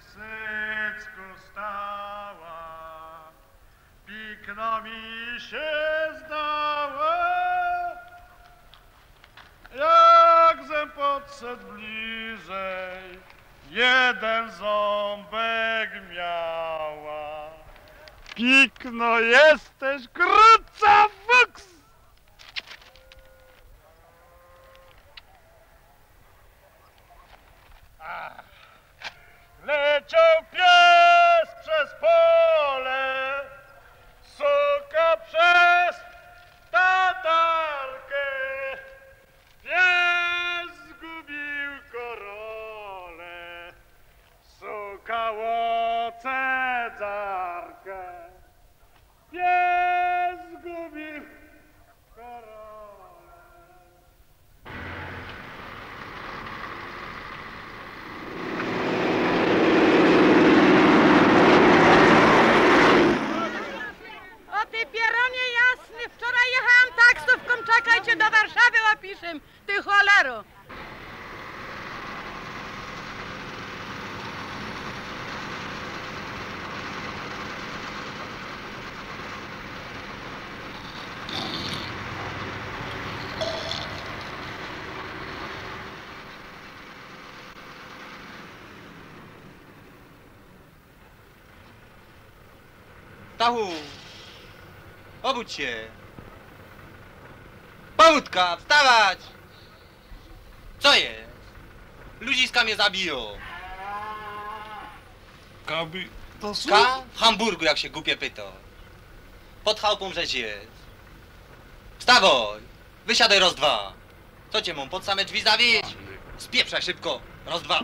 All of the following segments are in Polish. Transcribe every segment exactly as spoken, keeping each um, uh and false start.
sycku stała, pikno mi się zdała, jak zem podszedł bliżej, jeden ząbek miała. Pikno jesteś, krótca fuks! Leciał pies przez pole, suka przez tatarkę. Pies zgubił korolę, suka łoce dzarkę. Pies zgubił korolę. O ty pieronie jasny, wczoraj jechałam taksówką, czekajcie do Warszawy opiszę, ty cholero. Stachu! Obudź się! Powódka, wstawać! Co jest? Ludziska mnie zabiją! Kaby, to Ka? W Hamburgu, jak się głupie pyta. Pod chałupą rzeź jest. Wstawaj! Wysiadaj, roz dwa! Co cię mam, pod same drzwi zawieźć? Spieprzaj szybko, roz dwa!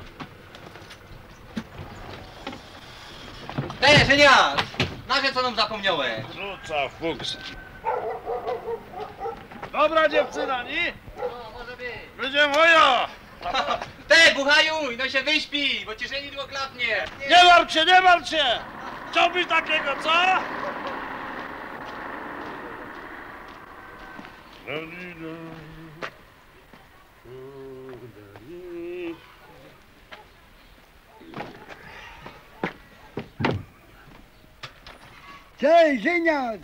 Ej, żeniasz! Na wie, co nam zapomniałeś? Rzuca fuks. Dobra dziewczyna, nie? No, może być. Będzie moja! Te, buchaju, no się wyśpi, bo ci żenidło klapnie. Nie martw się, nie martw się! Chciałbyś takiego, co? Cześć, Żyniac!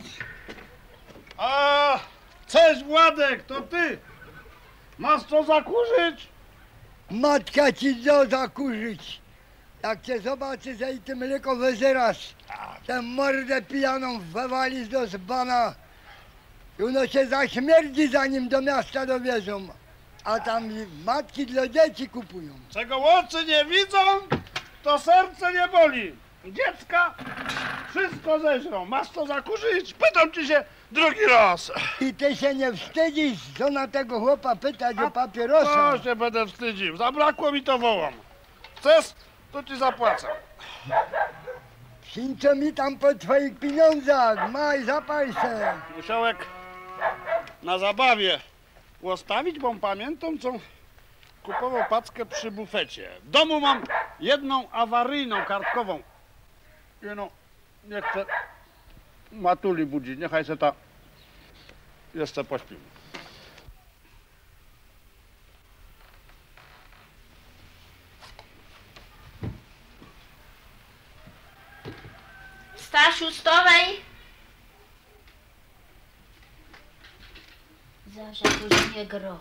A, cześć Władek, to ty! Masz co zakurzyć? Matka ci da zakurzyć. Jak cię zobaczy, że i ty mleko wyżerasz, tę mordę pijaną wywalisz do zbana i ono się zaśmierdzi, zanim do miasta dowiezą. A tam matki dla dzieci kupują. Czego oczy nie widzą, to serce nie boli. Dziecka wszystko zeżrą. Masz co zakurzyć? Pytam ci się drugi raz. I ty się nie wstydzisz, co na tego chłopa pytać o papierosa. To się będę wstydził. Zabrakło mi, to wołam. Chcesz, to ci zapłacę. Sińco mi tam po twoich pieniądzach, maj, zapal se. Musiałek na zabawie łostawić, bo pamiętam, co kupował paczkę przy bufecie. W domu mam jedną awaryjną, kartkową. I no, nie chcę matuli budzić, niechaj se ta jeszcze pośpimy. Stasiu, stawaj! Zawsze tu nie gro.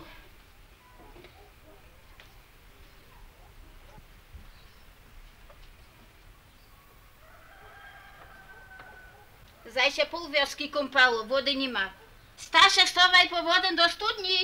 Zaj się pół wioski kąpało, wody nie ma. Stasiek, stawaj po wodę do studni!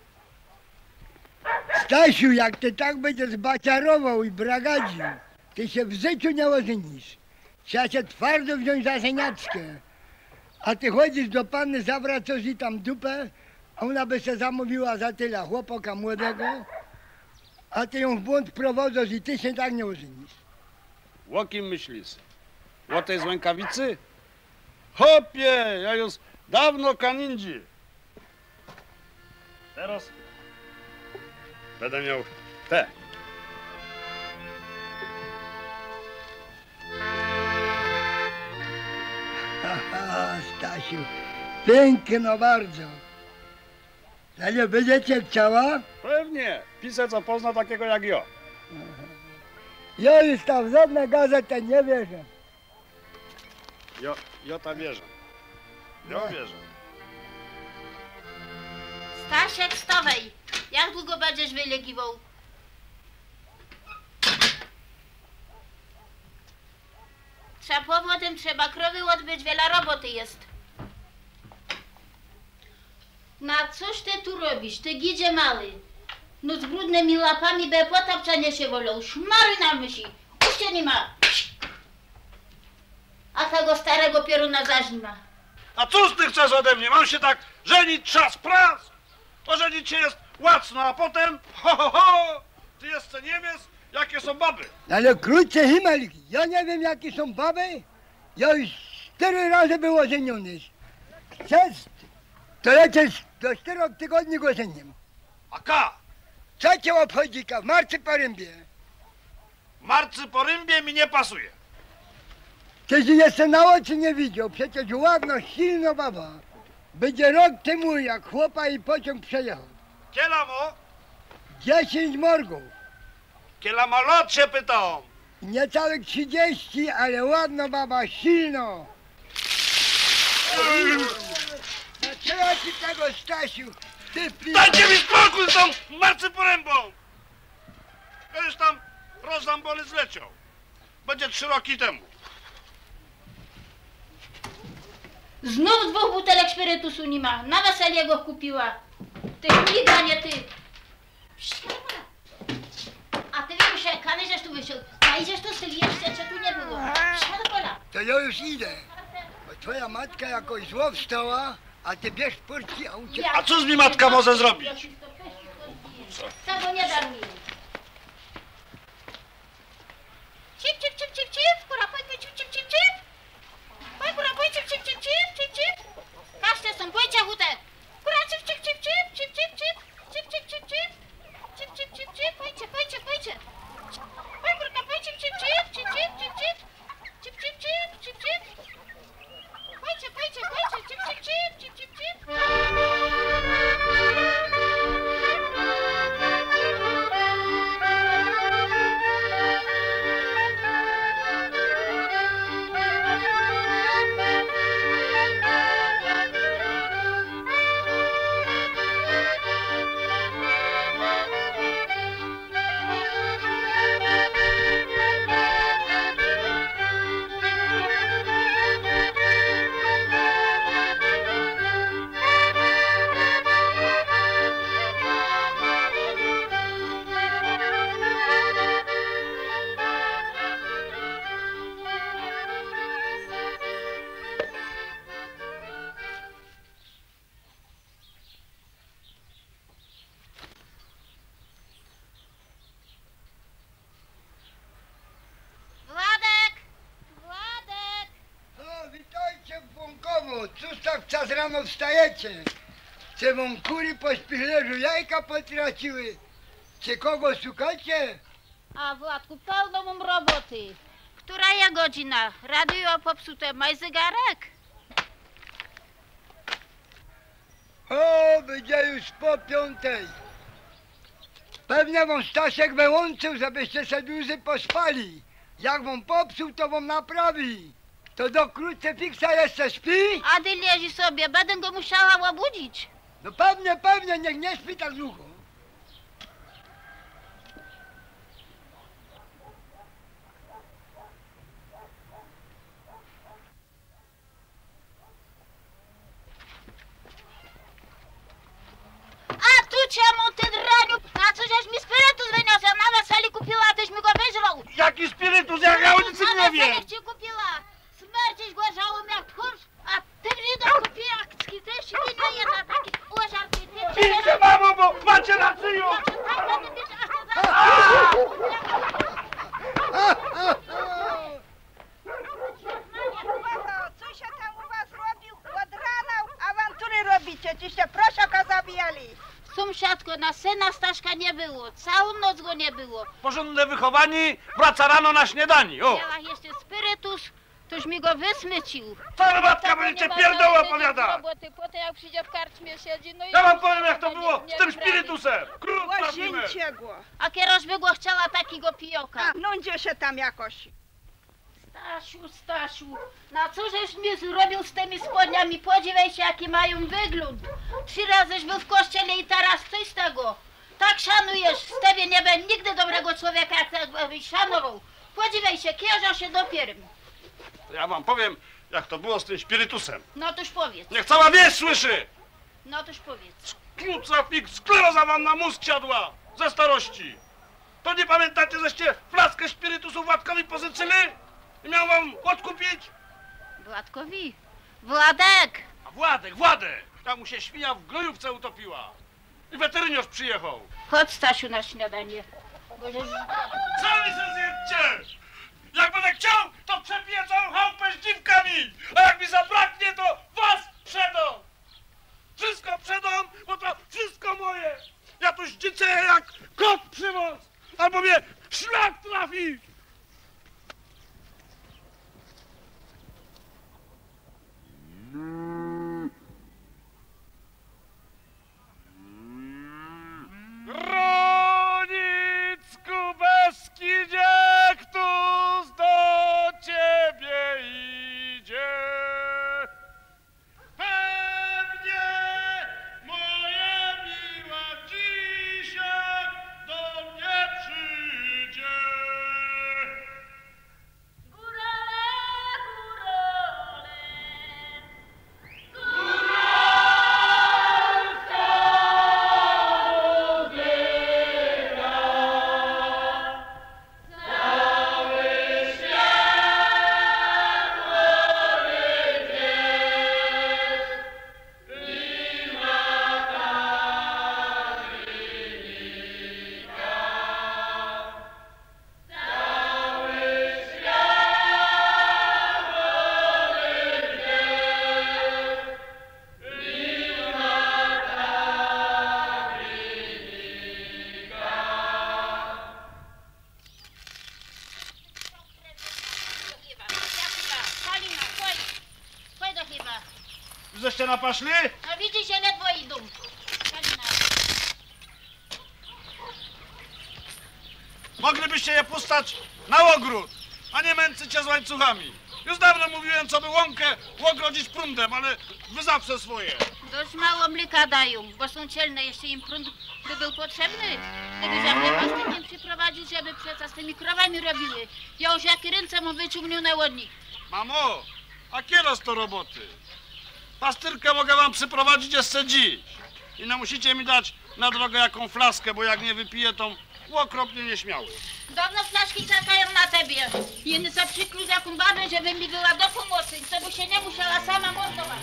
Stasiu, jak ty tak będziesz baciarował i bragadził, ty się w życiu nie ożenisz. Trzeba się twardo wziąć za żeniaczkę. A ty chodzisz do panny, zawracasz i tam dupę, a ona by się zamówiła za tyle chłopaka młodego, a ty ją w błąd prowadzasz i ty się tak nie ożenisz. O kim myślisz? O tej z rękawicy? Hopie, ja już dawno kanindzi. Teraz będę miał te. Haha, Stasiu, piękno bardzo. Ale nie będziecie chciała? Pewnie, pisać co pozna takiego jak ja. Ja już tam żadna gazeta nie wierzę. Jo, ja tam wierzę. Ja wierzę. Stasiek, wstawaj. Jak długo będziesz wylegiwał? Trzeba powodem, trzeba krowy odbyć, wiele roboty jest. Na cóż ty tu robisz, ty gidzie mały? No z brudnymi łapami be potapczanie się wolą, szmary na myśli, uście nie ma. A tego starego pioruna zaś nie ma. A cóż ty chcesz ode mnie? Mam się tak żenić czas prac? Ożenić się jest łacno, a potem ho, ho, ho! Ty jeszcze nie wiesz, jakie są baby. Ale krótce himmel, ja nie wiem jakie są baby. Ja już cztery razy był ożeniony. Chcesz, to lecisz do czterech tygodni go żeniem. A ka? Co cię obchodzi, ka? W marcu po rębie. Marcy po rymbie mi nie pasuje. Tyś jeszcze na oczy nie widział, przecież ładna, silna baba. Będzie rok temu, jak chłopa i pociąg przejechał. Kiela mo? Dziesięć morgów. Kiela ma lot się pytam. Niecałych trzydzieści, ale ładna baba, silno. Zaczęła ci tego, Stasiu. Ty pi... Dajcie mi spokój z tą marcyporębą! Już tam rozambony zleciał. Będzie trzy roki temu. Znów dwóch butelek spirytusu nie ma, na wesele go kupiła. Ty chliga, nie ty. A ty wiem, że kany żeś tu wyszedł, a idziesz tu z tych jeszcze, co tu nie było. Siadł pola. To ja już idę. Bo twoja matka jakoś zło wstała, a ty bierz portki, a uciekaj. A cóż mi matka może zrobić? Tego nie dam mi. Cip, cip, cip, cip, cip, kura, pójdźmy, cip, cip, cip, cip. Pójdź, kura, pójdź, cip, cip, cip, cip, cip, cip. Każdy są, pójdźcie, hutek. Kura, cip, cip, cip, cip, cip, cip, cip, cip, cip, cip, cip. Cip, cip, cip, cip, pójdźcie, pójdźcie, pójdźcie. Pójdź, kurka, pójdź, cip, cip, cip, cip, cip, cip, cip. Cip, cip, cip, cip, cip. Pójdźcie, pójdźcie, pójdźcie, cip, cip, cip, cip, cip, cip. Władek! Władek! No, witajcie w Błąkowo. Cóż tak czas rano wstajecie? Czy wam kury po spichlerzu jajka potraciły? Czy kogo szukacie? A Władku, pełno mam roboty. Która jest godzina? Radio popsute, maj zegarek? O, będzie już po piątej. Pewnie wam Stasiek wyłączył, żebyście se dłużej pospali. Jak wam popsuł, to wam naprawi. To do krucyfiksa jeszcze śpi? A ty leży sobie, będę go musiała obudzić. No pewnie, pewnie, niech nie śpi tak długo. A tu czemu ty draniu? A co żeś mi spirytus wyniosła? Na weseli kupiła, a tyś mi go wyżrał. Jaki spirytus, jak ja o niczym Na nie weseli wiem! ci kupiła. Śmierdziś gorzałą jak tchórz, a ty mnie do kupiła, ty się nie jedna taki łożarki. Idźcie, mamo, bo macie na szyju! Co się tam u was robił? Od rana awantury robicie, ci się prosiaka zabijali. Sąsiadko, na syna Staszka nie było, całą noc go nie było. Porządne wychowani, wraca rano na śniadani, o! Miała jeszcze spirytus, Toż mi go wysmycił. Cała matka Tego będzie nie ma pierdoła żadnej opowiada! roboty. Potem jak przyjdzie w karczmie siedzi, no i... Ja wam powiem jak to nie- było nie z tym wprawi. spirytusem! Krót trafimy! Łasięciegło. A kieroż by go chciała takiego pijoka. A, nądzie się tam jakoś. Stasiu, Stasiu, na co żeś mnie zrobił z tymi spodniami? Podziwiaj się, jaki mają wygląd. Trzy razyś był w kościele i teraz coś z tego. Tak szanujesz, z tebie nie będzie nigdy dobrego człowieka, jak tak byś szanował. Podziwiaj się, kierzał się dopiero. Ja wam powiem, jak to było z tym spirytusem. No toż powiedz, Niech cała wieś słyszy! no toż powiedz. Kluca fik, skleroza wam na mózg siadła ze starości. To nie pamiętacie, żeście flaskę spirytusu Władkowi pozyczyli? I miał wam odkupić? Władkowi, Władek, A Władek, Władek! Tam mu się świnia w grojówce utopiła. I weteryniarz przyjechał. chodź Stasiu na śniadanie. Bo żeś... Sami se zjedźcie! Jak będę chciał, to przepiję całą chałupę z dziwkami! A jak mi zabraknie, to was przedam! Wszystko przedam, bo to wszystko moje! Ja tu zdzicę jak kot przywóz! Albo mnie szlak trafi! Gronicku Beskidzie, któż do ciebie idzie? Pewnie moja miła dzisiaj do mnie przyjdzie. Żeście napaszli? No widzisz, że ledwo idą. Halina. Moglibyście je pustać na ogród, a nie męczyć się z łańcuchami. Już dawno mówiłem, co by łąkę ogrodzić prądem, ale wy zawsze swoje. Dość mało mleka dają, bo są cielne, jeszcze im prąd by był potrzebny. Gdyby żadne pasty nie przyprowadzić, żeby przeca z tymi krowami robiły. Ja już jakie ręce mam wyciągnął od nich. Mamo, a kieros to roboty. Pastyrkę mogę wam przyprowadzić jeszcze dziś. I no musicie mi dać na drogę jaką flaskę, bo jak nie wypiję, to okropnie nieśmiały. Dawno flaszki czekają na tebie. Jeny za przyklu jaką babę, żeby mi była do pomocy, co by się nie musiała sama mordować.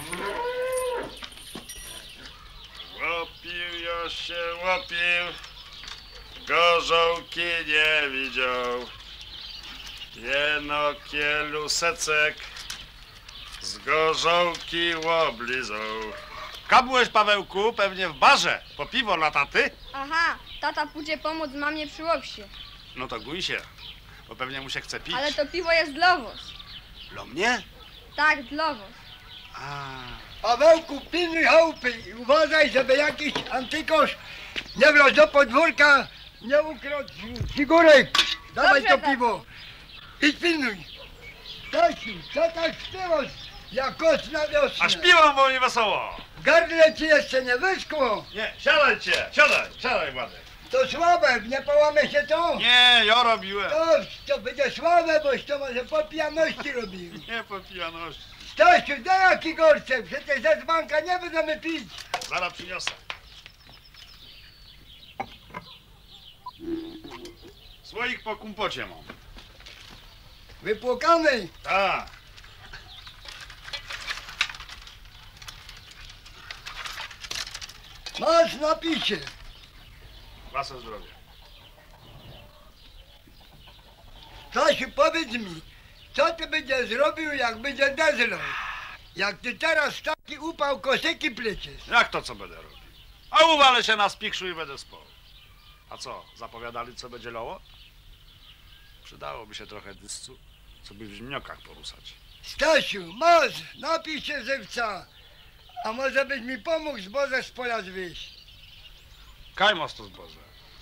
Łopił już się łopił, gorzołki nie widział. Jeno kielusecek z gorzołki łoblizą. Kabłeś, Pawełku, pewnie w barze, po piwo dla taty? Aha, tata pójdzie pomóc mamie przy łoksie. No to gój się, bo pewnie mu się chce pić. Ale to piwo jest dla was. Dla mnie? Tak, dla was. A. Pawełku, pilnuj chałupy i uważaj, żeby jakiś antykosz nie wlazł do podwórka, nie ukradł figurek. Dawaj Dobrze, to tak. piwo. I pilnuj. Stasiu, co tak śpiewasz, jak koc na wiosnę? A śpiewam, bo mi wesoło. W gardle ci jeszcze nie wyschło. Nie, siadajcie, siadaj, siadaj, Władek. To słabe, nie połamie się to. Nie, ja robiłem. To, to będzie słabe, boś to może po pijaności robił. Nie po pijaności. Stasiu, daj jaki gorczek, przecież ze dzbanka nie będziemy pić. Zaraz przyniosę. Słoik po kumpocie mam. Wypłukany. Tak. Masz napisie. Wasze zdrowie. Stasiu, powiedz mi, co ty będziesz zrobił, jak będzie dezlą? Jak ty teraz taki upał kosyki pleciesz. Jak to co będę robił? A uwalę się na spikrzu i będę spał. A co, zapowiadali co będzie lało? Przydałoby się trochę dyscu, co by w zmiokach porusać. Stasiu, masz, napij się żywca. A może byś mi pomógł zboże z pola zwieść? Kaj masz to zboże?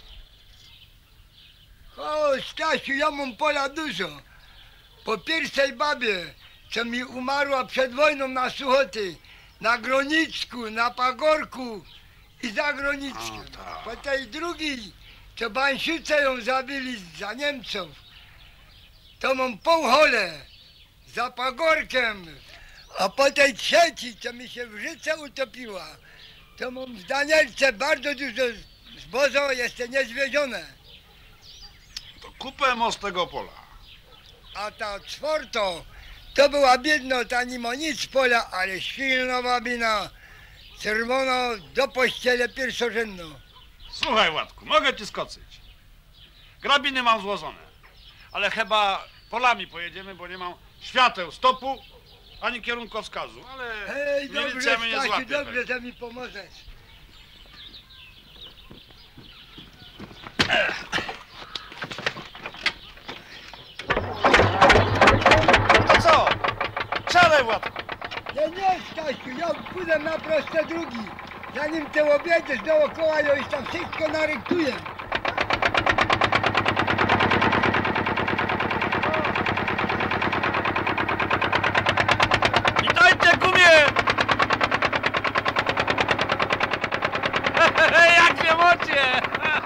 O, Stasiu, ja mam pola dużo. Po pierwszej babie, co mi umarła przed wojną na Suchoty, na Gronicku, na Pagorku i za Gronickiem. A, tak. Po tej drugiej, co Bańsiuce ją zabili za Niemców, to mam pół hole za Pagorkiem. A po tej trzeciej, co mi się w Życe utopiła, to mam w Danielce bardzo dużo zboża, jeszcze niezwiezione. To kupę masz tego pola. A ta czwarto, to była biedna, ta nie ma nic z pola, ale silna babina, czerwona do pościele pierwszorzędną. Słuchaj, Władku, mogę ci skocyć. Grabiny mam złożone, ale chyba polami pojedziemy, bo nie mam świateł, stopu, ani kierunkowskazu, ale Hej, dobrze, milicja mnie nie Stasiu, złapie. dobrze, pewnie. że mi pomożesz. To co? Siadaj, Władku. Nie, nie, Stasiu, ja pójdę na proste drugi. Zanim ty objedziesz dookoła, ja już tam wszystko naryktuję. Witajcie, gumie! Jak się mocie!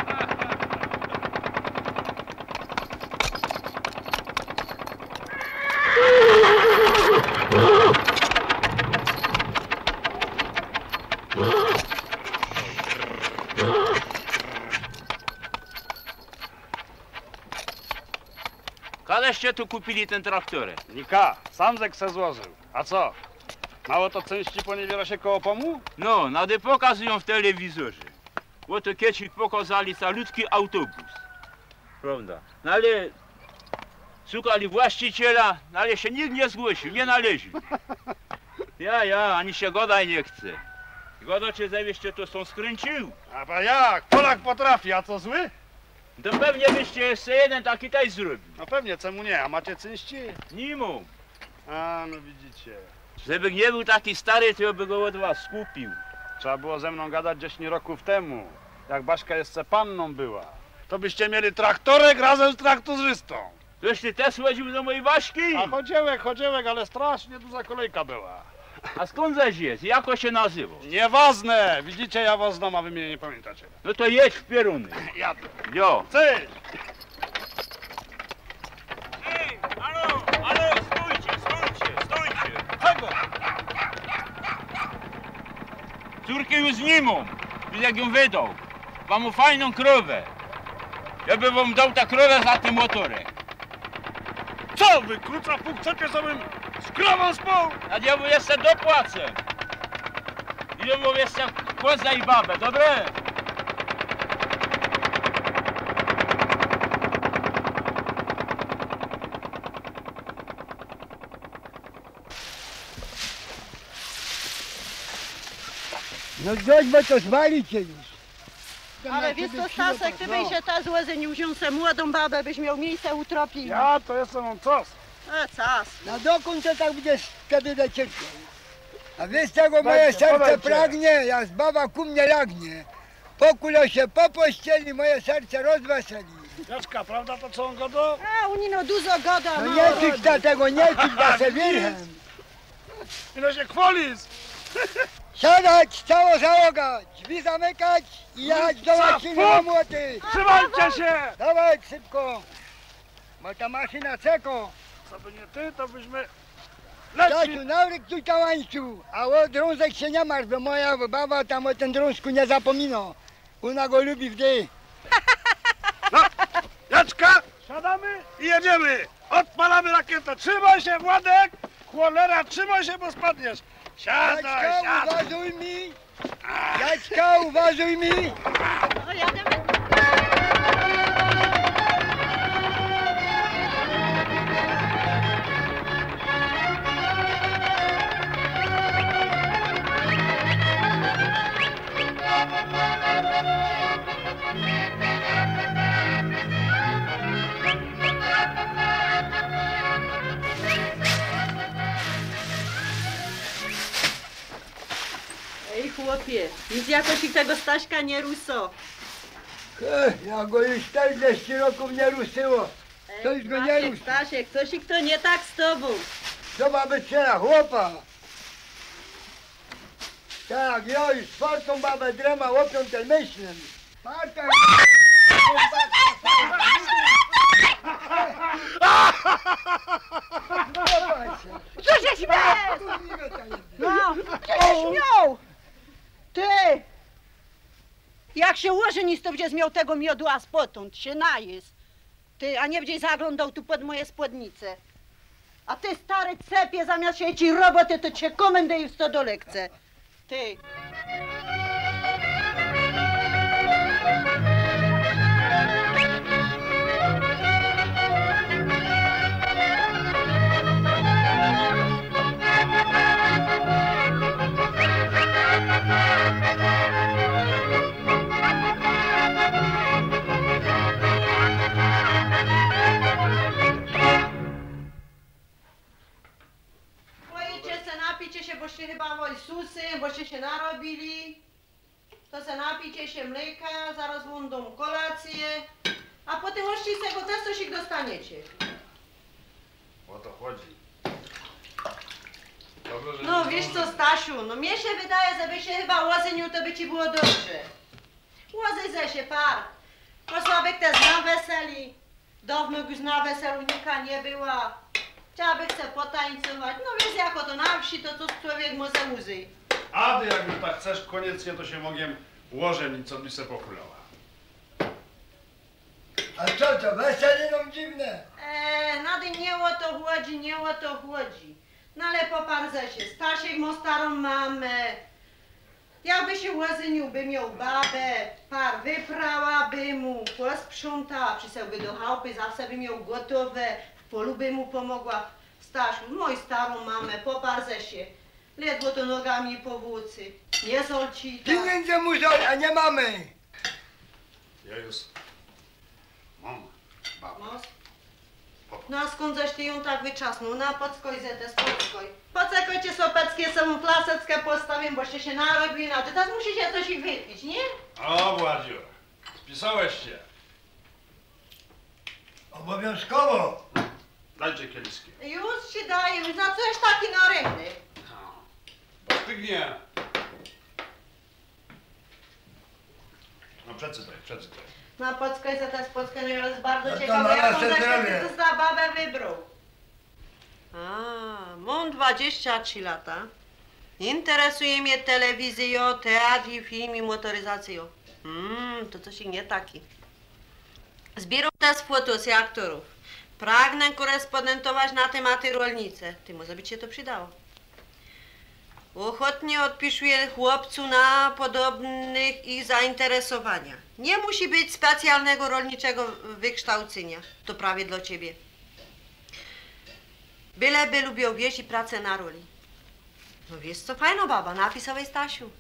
Kaleście tu kupili ten traktorek? Nika, sam zek se złożył. A co? Mało to części poniewiera się koło pomu? No, nade pokazują w telewizorze. Oto kiedyś pokazali calutki autobus. Prawda? No ale szukali właściciela, no ale się nikt nie zgłosił, nie należy. Ja, ja, ani się godaj nie chce. Godo cię zawieście to są skręcił. A pa jak? Polak potrafi, a co zły? To pewnie byście jeszcze jeden taki taj zrobił. No pewnie, czemu nie? A macie części? Nie mu. A, no widzicie. Żeby nie był taki stary, to ja by go od was skupił. Trzeba było ze mną gadać dziesięć roków temu, jak Baśka jeszcze panną była. To byście mieli traktorek razem z traktorzystą. Toś ty też chodził do mojej Waśki? A chodziełek, chodziełek, ale strasznie duża kolejka była. A skąd zaś jest? Jak on się nazywał? Nieważne! Widzicie, ja was znam, a wy mnie nie pamiętacie. No to jedź w pieruny. Jadę. Jo. Ty! Ej, alo, alo, stójcie, stójcie, stójcie. Czego? Córki już nie mam. Wiesz jak ją wydał. Mam mu fajną krowę. Ja bym wam dał ta krowę za tym motorek. Co wy, kruca puk, chcecie sobie z krową spał? A ja mu jeszcze dopłacę. I ja mu jeszcze koza i babę, dobre? No dość, bo to zwalicie już. To Ale na wiesz ciebie co, Stasek, ty przyjdę, byś się ta złe nie wziął se młodą babę, byś miał miejsce utropić. Ja to jestem on coś. A cas. Na dokąd to tak będziesz wtedy lecieć? A wiesz czego moje Dajcie, serce podajcie. pragnie, jak baba ku mnie lagnie. Pokulo się po pościeli, moje serce rozweseli. Jaczka, prawda to co on godo? A, unino dużo goda, No no. nie czuć na tego, nie czuć na se wirchem. Ile się chwalisz? Siadać, cała załoga, drzwi zamykać i jechać do maszyny na młoty. Trzymajcie się! Dawaj szybko, bo ta maszyna czeko. Co by nie ty, to byśmy leci. Stasiu, nawryk tu tałańcu, a o drążek się nie masz, bo moja baba tam o ten drążku nie zapomina. Ona go lubi wdy. No, Jaczka, siadamy i jedziemy. Odpalamy rakietę. Trzymaj się, Władek. Cholera, trzymaj się, bo spadniesz. Siadaj, Jaćka, siadaj. uważuj mi! Jaćka, uważuj mi! No, jadę. chłopie. Nic jakoś ich tego Staśka nie ruso. Ech, ja go już czterdzieści roków nie ruszyło. Coś go nie Stasiek, ruszy. Stasiek, coś ich to nie tak z tobą. Co ma być trzeba, chłopa? Tak, ja już czwartą babę drema łopią ten myślem. Patrz, Co się śmiesz? No, co się śmiał? Ty! Jak się ułoży, nic to będziesz miał tego miodu, a spotąd się najest. Ty, a nie będziesz zaglądał tu pod moje spódnice. A ty, stary cepie, zamiast się ci roboty, to cię komendę i w stodole chce. Ty. Napijcie się, boście chyba wojsusy, boście się narobili. To se napijcie się mleka, zaraz będą kolację. A potem ości z tego też coś ich dostaniecie. O to chodzi. Dobrze, że No nie wiesz zdążyli. co, Stasiu, no mnie się wydaje, że by się chyba łozenił, to by ci było dobrze. Łozy ze się par. Posławek też na weseli. Dawno już na weselu nika nie była. Chciałaby chce potańcować. No wiesz, jako to na wsi, to co człowiek może łzy. A ty jak już tak chcesz koniecznie, to się mogiem łożeń, co by se pochulała. a co to, wesele nam dziwne? Eee, nady nie o to chodzi, nie o to chodzi. No ale poparze się, Stasiek ma starą mamę. Jakby się łozynił, by miał babę, par wyprałaby mu, posprzątała, przysłałby do chałupy, zawsze by miał gotowe, w polu by mu pomogła. Stasiu, mój starą mamę, poparze się. Ledwo to nogami po włócy. Nie solci. Pieniądze muszą, a nie mamy. Ja już mam babę. No, no a skąd zaś ty ją tak wyczasnął? Na podskoj zetę, podskoj. Poczekajcie, sopeckie są klaseckie postawię, boście się narobili na to. Teraz musicie coś ich wypić, nie? O, Władziu, spisałeś się. Obowiązkowo. Dajcie kieliski. Już ci daję, już na coś taki norymny. Postygnie. No przeczytaj, przeczytaj. Na podskoj zetę, podskoj, no jest bardzo No to ciekawe, na jaką nasze zaś zdrowie. ty za babę wybrał. A, mam dwadzieścia trzy lata. Interesuje mnie telewizja, teatr, film i motoryzacja. Mmm, to coś nie taki. Zbieram też foto z aktorów. Pragnę korespondentować na tematy rolnicze. Ty, może by ci się to przydało. Ochotnie odpisuję chłopcu na podobnych ich zainteresowania. Nie musi być specjalnego rolniczego wykształcenia. To prawie dla ciebie. Byleby lubią wieść i pracę na roli. No wiesz co, fajna baba, napisałeś Stasiu.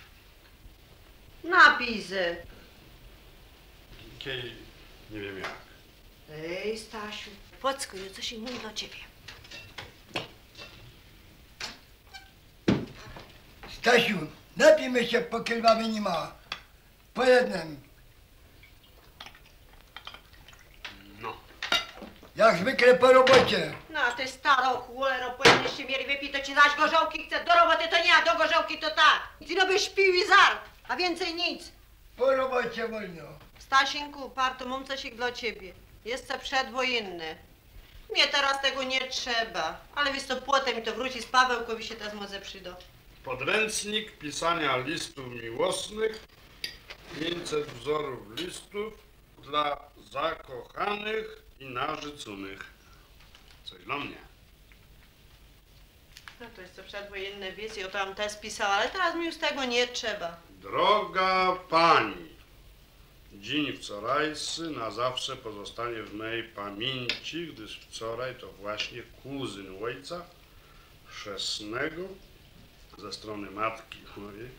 Napisy. Kiej, nie wiem jak. Ej, Stasiu. Pockuj, coś im mówi do ciebie. Stasiu, napijmy się, póki baby nie ma. Po jednym. No. Jak zwykle po robocie. No, ty staro cholero, powinieneś się mieli wypić, to ci zaś gorzołki chce. Do roboty to nie, a do gorzołki to tak. Ty no byś pił i zar, a więcej nic. Po robocie wolno. Stasinku, parto, mam coś dla ciebie. Jest to przedwojenny. Mnie teraz tego nie trzeba, ale wiesz co, potem mi to wróci z Pawełkowi się też może przyda. Podręcznik pisania listów miłosnych, pięćset wzorów listów dla zakochanych i narzeczonych. Coś dla mnie. No to jest to przedwojenne wizje, o to tam też pisała, ale teraz mi już tego nie trzeba. Droga pani, dzień wczorajszy na zawsze pozostanie w mojej pamięci, gdyż wczoraj to właśnie kuzyn ojca chrzestnego ze strony matki mojej.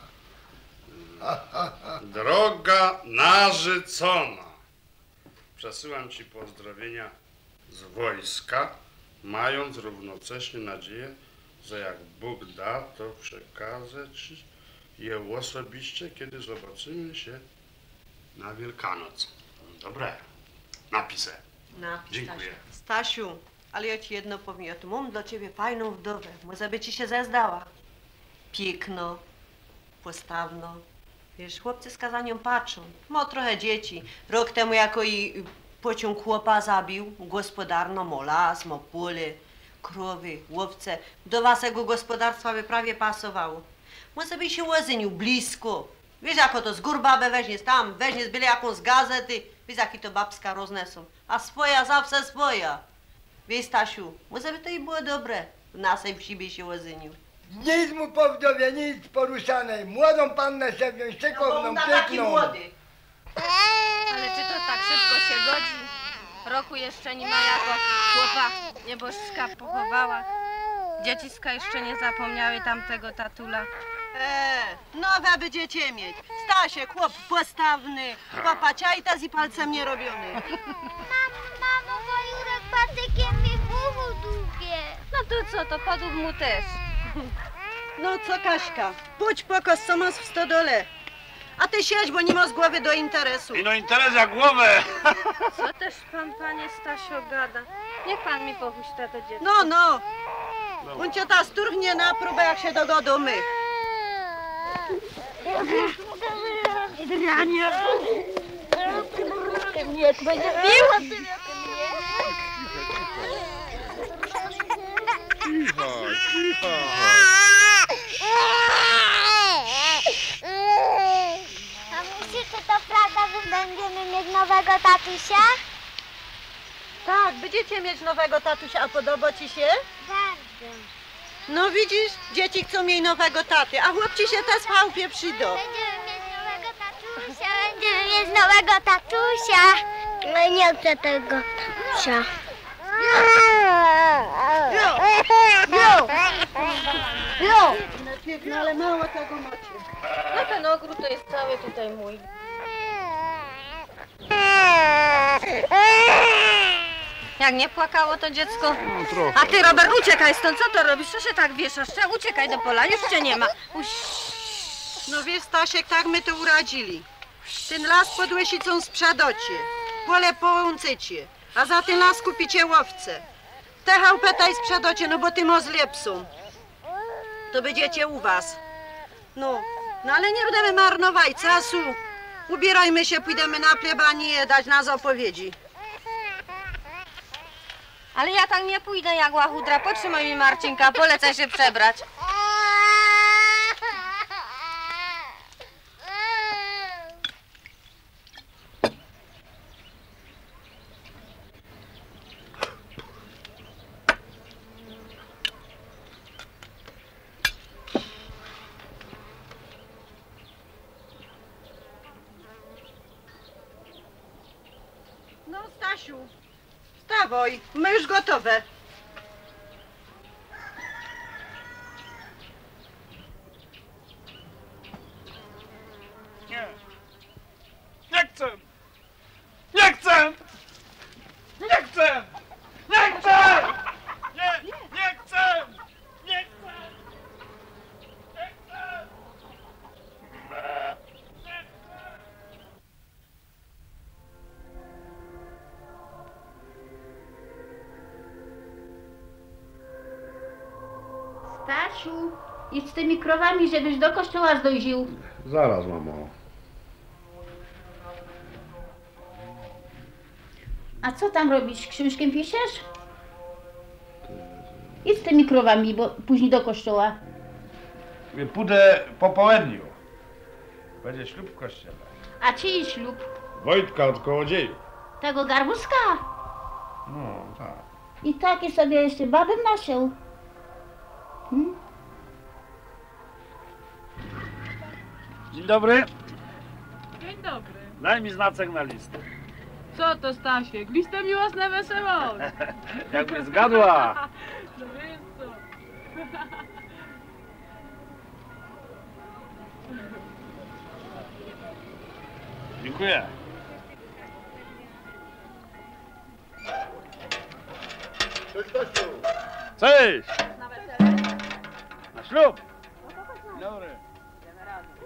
Droga narzeczona, przesyłam ci pozdrowienia z wojska, mając równocześnie nadzieję, że jak Bóg da, to przekażę ci je osobiście, kiedy zobaczymy się na Wielkanoc. Dobre. Napisę. Na, Dziękuję. Stasiu, ale ja ci jedno powiem, ja tu mam dla ciebie fajną wdowę. Może by ci się zezdała. Piękno, postawno. Wiesz, chłopcy z kazanią patrzą. Ma trochę dzieci. Rok temu jako i pociąg chłopa zabił, gospodarno, ma las, ma pole, krowy, łowce. Do waszego gospodarstwa by prawie pasowało. Może by się łozynił blisko. Wiesz, jako to z gór babę weźmiesz tam, weźmiesz byle jaką z gazety. Wiesz, jaki to babska roznesą. A swoja zawsze swoja. Wiesz, Stasiu, może by to i było dobre. W naszej wsi by się łozynił. Nic mu po wdowie, nic poruszanej. Młodą pannę se wziąć, No, czekowną, na taki piękną. młody. Ale czy to tak szybko się godzi? Roku jeszcze nie ma jako chłopa nieboszczka pochowała. Dzieciska jeszcze nie zapomniały tamtego tatula. Eee, nowe będziecie mieć. Stasiek, chłop postawny, papaciajta i palcem nie robiony. Mamo, bo Jurek patykiem mi w uchu dłubie. No to co, to padł mu też. No co, Kaśka, pójdź po kosomos w stodole. A ty siedź, bo nie ma z głowy do interesu. I no interes jak głowę. Co też pan, panie Stasio, gada? Niech pan mi pochuśta to dziecko. No, no. On cię ta sturchnie na próbę, jak się dogodą my. Nie, to będzie miło. Cicho, cicho. A myślisz, czy to prawda, że będziemy mieć nowego tatusia? Tak, będziecie mieć nowego tatusia, a podoba ci się? Bardzo. No widzisz, dzieci chcą mieć nowego taty, a chłopci się też w chałupie przyjdą. Będziemy mieć nowego tatusia. Będziemy mieć nowego tatusia. No nie chcę tego tatusia. Jo! Jo! Jo! Piękno, ale mało tego macie. No ten ogród to jest cały tutaj mój. Jak nie płakało to dziecko? No trochę. A ty, Robert, uciekaj stąd, co to robisz? Co się tak wieszasz? Trzeba uciekaj do pola, już cię nie ma. Uś... No wiesz, Stasiek, tak my to uradzili. Ten las pod Łesicą sprzedacie, pole połączycie, a za ten las kupicie łowce. Te chałupę i sprzedacie, no bo tym ozlepsą. To będziecie u was. No, no ale nie będziemy marnować czasu. Ubierajmy się, pójdziemy na plebanię dać nas opowiedzi. Ale ja tak nie pójdę jak łachudra. Potrzymaj mi Marcinka, polecę się przebrać. No, Stasiu, wstawaj, my już gotowe. Nie. Nie chcę. Nie chcę. Nie chcę. Nie chcę. Nie, nie chcę. Nie chcę. Nie chcę. Stasiu, idź z tymi krowami, żebyś do kościoła zdążył. Zaraz, mamo. A co tam robisz? Książkę piszesz? Idź z tymi krowami, bo później do kościoła. Pójdę po południu. Będzie ślub w kościele. A czyj ślub? Wojtka od Kołodziejów. Tego garbuska? No, tak. I takie sobie jeszcze babę nosił. Hmm? Dzień dobry. Dzień dobry. Daj mi znacek na listę. Co to, Stasiek? Listę miłosne wesoło. Jakby zgadła. No więc co? Dziękuję. Cześć, Kościół. Cześć. Na ślub. Dzień dobry.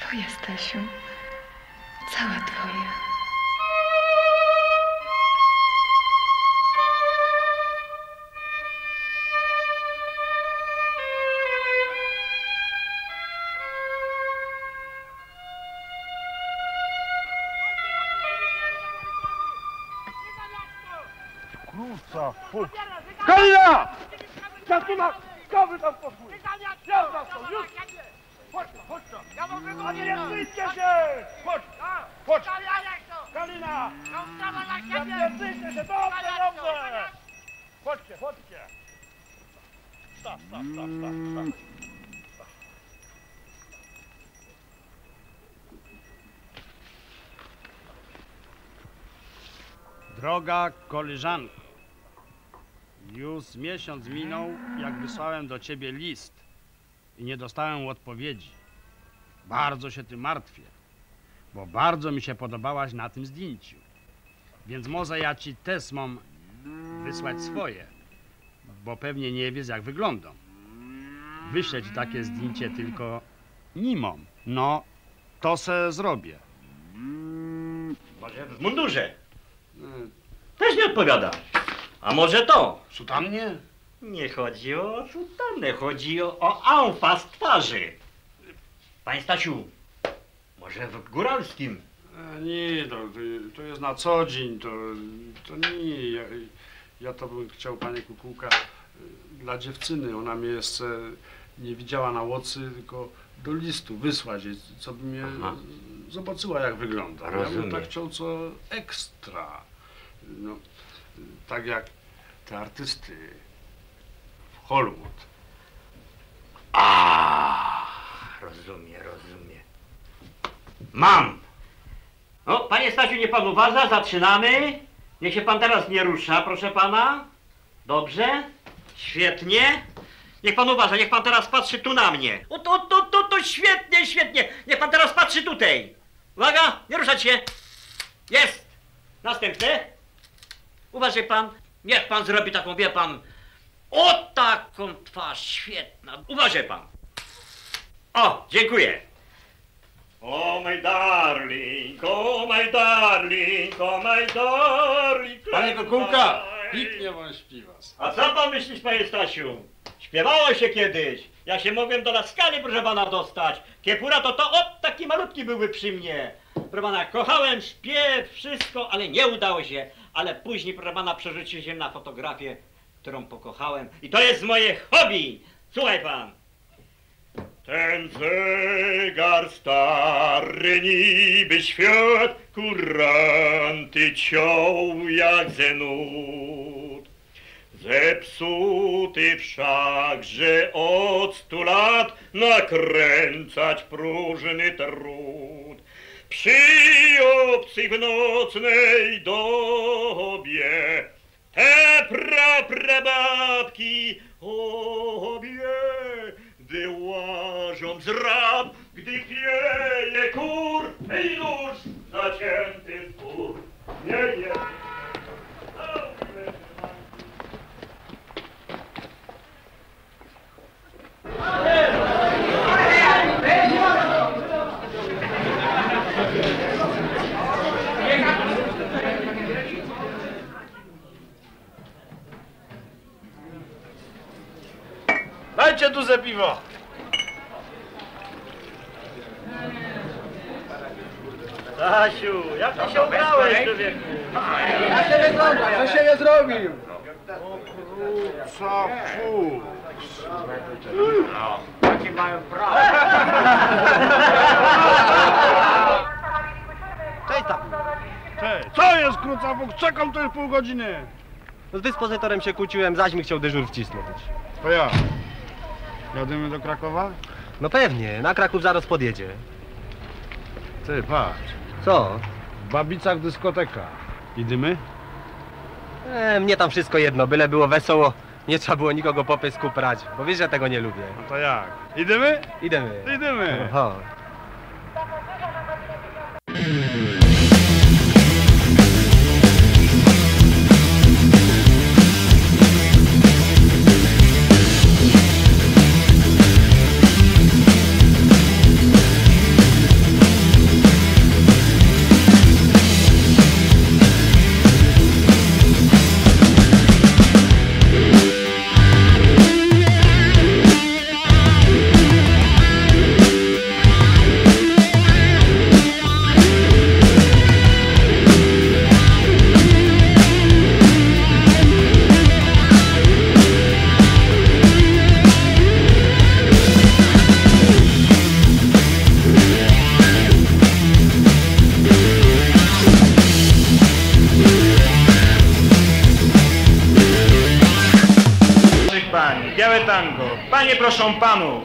Twoja, Stasiu. Cała twoja. Kurca, fuj. Kalina! Katyna! Kawy tam posłuch! Ja za to, już! Chodź tam, chodź tam! Ja mogę go nie wstydzcie się! Chodź! Chodź! Kalina! Nie wstydzcie się! Dobrze, dobrze! Chodźcie, chodźcie! Staw, staw, staw, staw, staw. Droga koleżanko, już miesiąc minął, jak wysłałem do ciebie list i nie dostałem odpowiedzi. Bardzo się tym martwię, bo bardzo mi się podobałaś na tym zdjęciu. Więc może ja ci też mam wysłać swoje, bo pewnie nie wiesz, jak wyglądam. Wyślę ci takie zdjęcie, tylko nie mam. No, to se zrobię. Może w mundurze. Też nie odpowiada. A może to? Sutannie? Nie chodzi o sutannę, chodzi o, o amfas twarzy. Panie Stasiu, może w góralskim? E, nie, to, to jest na co dzień, to, to nie. Ja, ja to bym chciał, panie Kukułka, dla dziewczyny. Ona mnie jeszcze nie widziała na łocy, tylko do listu wysłać, co by mnie Aha. zobaczyła, jak wygląda. Ja Rozumiem. bym tak chciał co ekstra. No, tak jak te artysty w Hollywood. A, rozumiem, rozumiem. Mam! No, panie Stasiu, niech pan uważa, zaczynamy. Niech się pan teraz nie rusza, proszę pana. Dobrze? Świetnie. Niech pan uważa, niech pan teraz patrzy tu na mnie. O, to, to, to, to świetnie, świetnie. Niech pan teraz patrzy tutaj. Uwaga, nie ruszać się. Jest. Następne. Uważaj pan, niech pan zrobi taką, wie pan, o taką twarz, świetna. Uważaj pan. O, dziękuję. Oh my darling, oh my darling, oh my darling. Panie Kukułka, pięknie pan śpiewa. A co pan myślisz, panie Stasiu? Śpiewało się kiedyś. Ja się mogłem do laskali, proszę pana, dostać. Kiepura to to, o, taki malutki byłby przy mnie. Proszę pana, kochałem śpiew, wszystko, ale nie udało się. Ale później, proszę pana, przerzucił się na fotografię, którą pokochałem. I to jest moje hobby. Słuchaj pan. Ten zegar stary niby świat, kuranty ciął jak zenut. Zepsuty wszakże od stu lat nakręcać próżny trud. Przy obcych w nocnej dobie te praprababki obie, gdy łażą z rab, gdy pieje kur i nóż zacięty w pór. Nie, nie. Dajcie duże piwo. Stasiu, jak ty się ubrałeś, człowieku? Jak się wygląda? Co się nie zrobił? Co fu. Jakie mają prawo? Cześć tam. Cześć. Co jest, krucawuk? Czekam tu już pół godziny. Z dyspozytorem się kłóciłem, zaś mi chciał dyżur wcisnąć. To ja. Jadymy do Krakowa? No pewnie, na Kraków zaraz podjedzie. Ty, patrz. Co? W Babicach dyskoteka. Idziemy? E, mnie tam wszystko jedno, byle było wesoło. Nie trzeba było nikogo po pysku prać, bo wiesz, że tego nie lubię. No to jak? Idziemy? Idziemy. Idziemy. Chodź. proszę panów.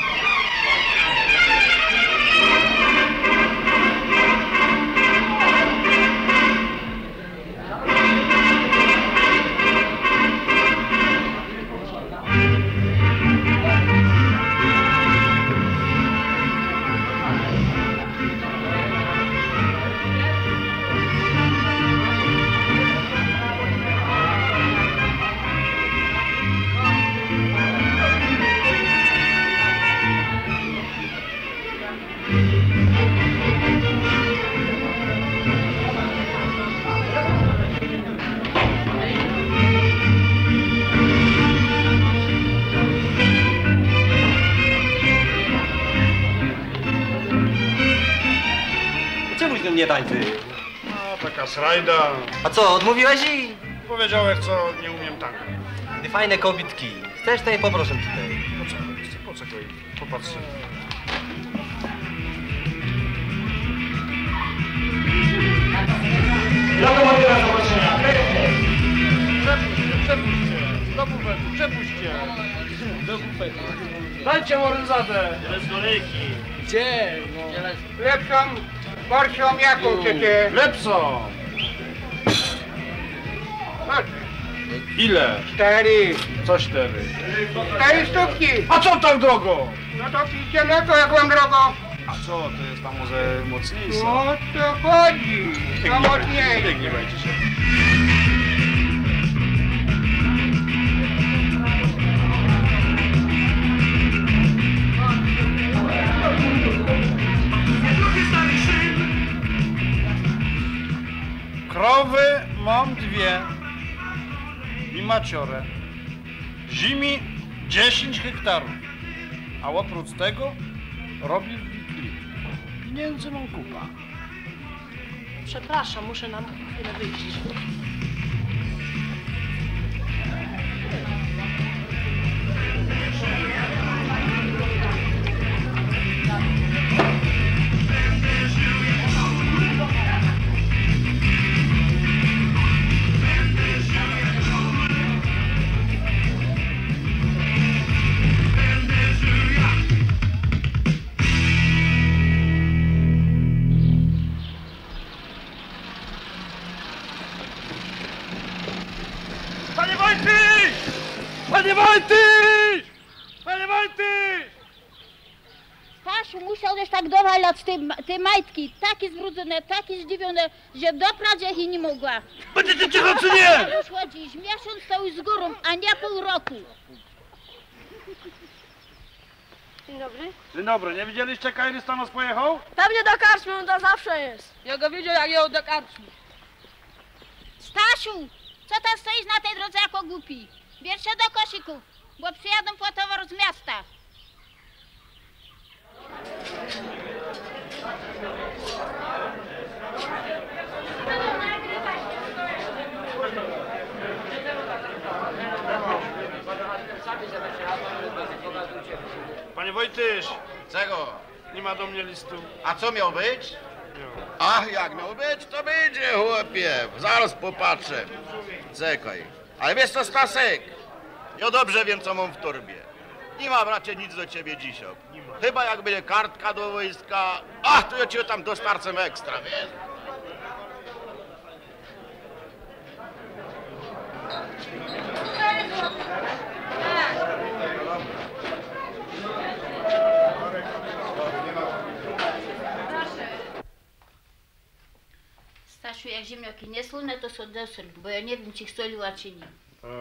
Czemuś do mnie tańczy? No, taka srajda. A co, odmówiłeś i? Powiedziałeś, co nie umiem tango. Ty fajne kobitki. Chcesz, to je poproszę tutaj. Poczekaj, poczekaj, popatrz. Lokomotywa zobaczenia. Przepuśćcie, przepuśćcie. Do bufetu, przepuśćcie. Do bufetu. Dajcie moryzadę. Bez kolejki. Gdzie? No. Lepszą porcją jaką chcecie? Lepszą. Masz. Ile? Cztery. Co cztery? Cztery sztuki. A co tak drogo? No to piszcie no to jak wam drogo. A co, to jest tam może mocniejsza? No to chodzi. To mocniej. Nie gniewajcie się. Krowy mam dwie i maciore. Zimi dziesięć hektarów. A oprócz tego robię w wikli. Pieniędzy mam kupa. Przepraszam, muszę nam chwilę wyjść. Panie Wojtyś! Panie Wojtyś! Panie Wojtyś! Stasiu, musiałeś tak dowalać te, te majtki, takie zbrudzone, takie zdziwione, że doprać ich i nie mogła. Będziecie cicho czy nie? Już chodzisz, miesiąc to już z górą, a nie pół roku. Dzień dobry. Dzień dobry, nie widzieliście, Kairy Stanos pojechał? Pewnie do karczmy, on to zawsze jest. Ja go widział, jak jechał do karczmy. Stasiu, co tam stoisz na tej drodze jako głupi? Bierz się do koszyków, bo przyjadą po towar z miasta. Panie Wojtyś, Czego? nie ma do mnie listu. A co miał być? Ach, jak miał być, to będzie, chłopie. Zaraz popatrzę. Czekaj. Ale wiesz co, Stasek? Ja dobrze wiem, co mam w torbie. Nie mam raczej nic do ciebie dzisiaj. Chyba jak będzie kartka do wojska. Ach, to ja cię tam dostarczę ekstra, wiesz? Stasiu, jak ziemniaki nie słone, to są deser, bo ja nie wiem, czy ich soliła, czy nie.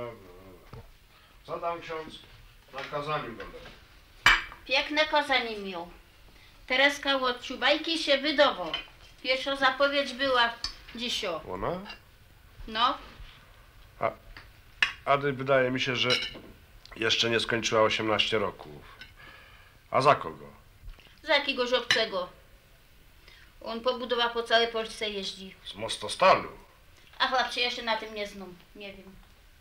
Co tam ksiądz na kazaniu będę? Piękne kazanie miał. Tereska od Ciubajki się wydował. Pierwsza zapowiedź była dzisiaj. Ona? No, A, a wydaje mi się, że jeszcze nie skończyła osiemnaście roków. A za kogo? za jakiegoś obcego. On pobudowa po całej Polsce jeździ. Z Mostostalu. A chłopcy, ja się na tym nie znam. Nie wiem.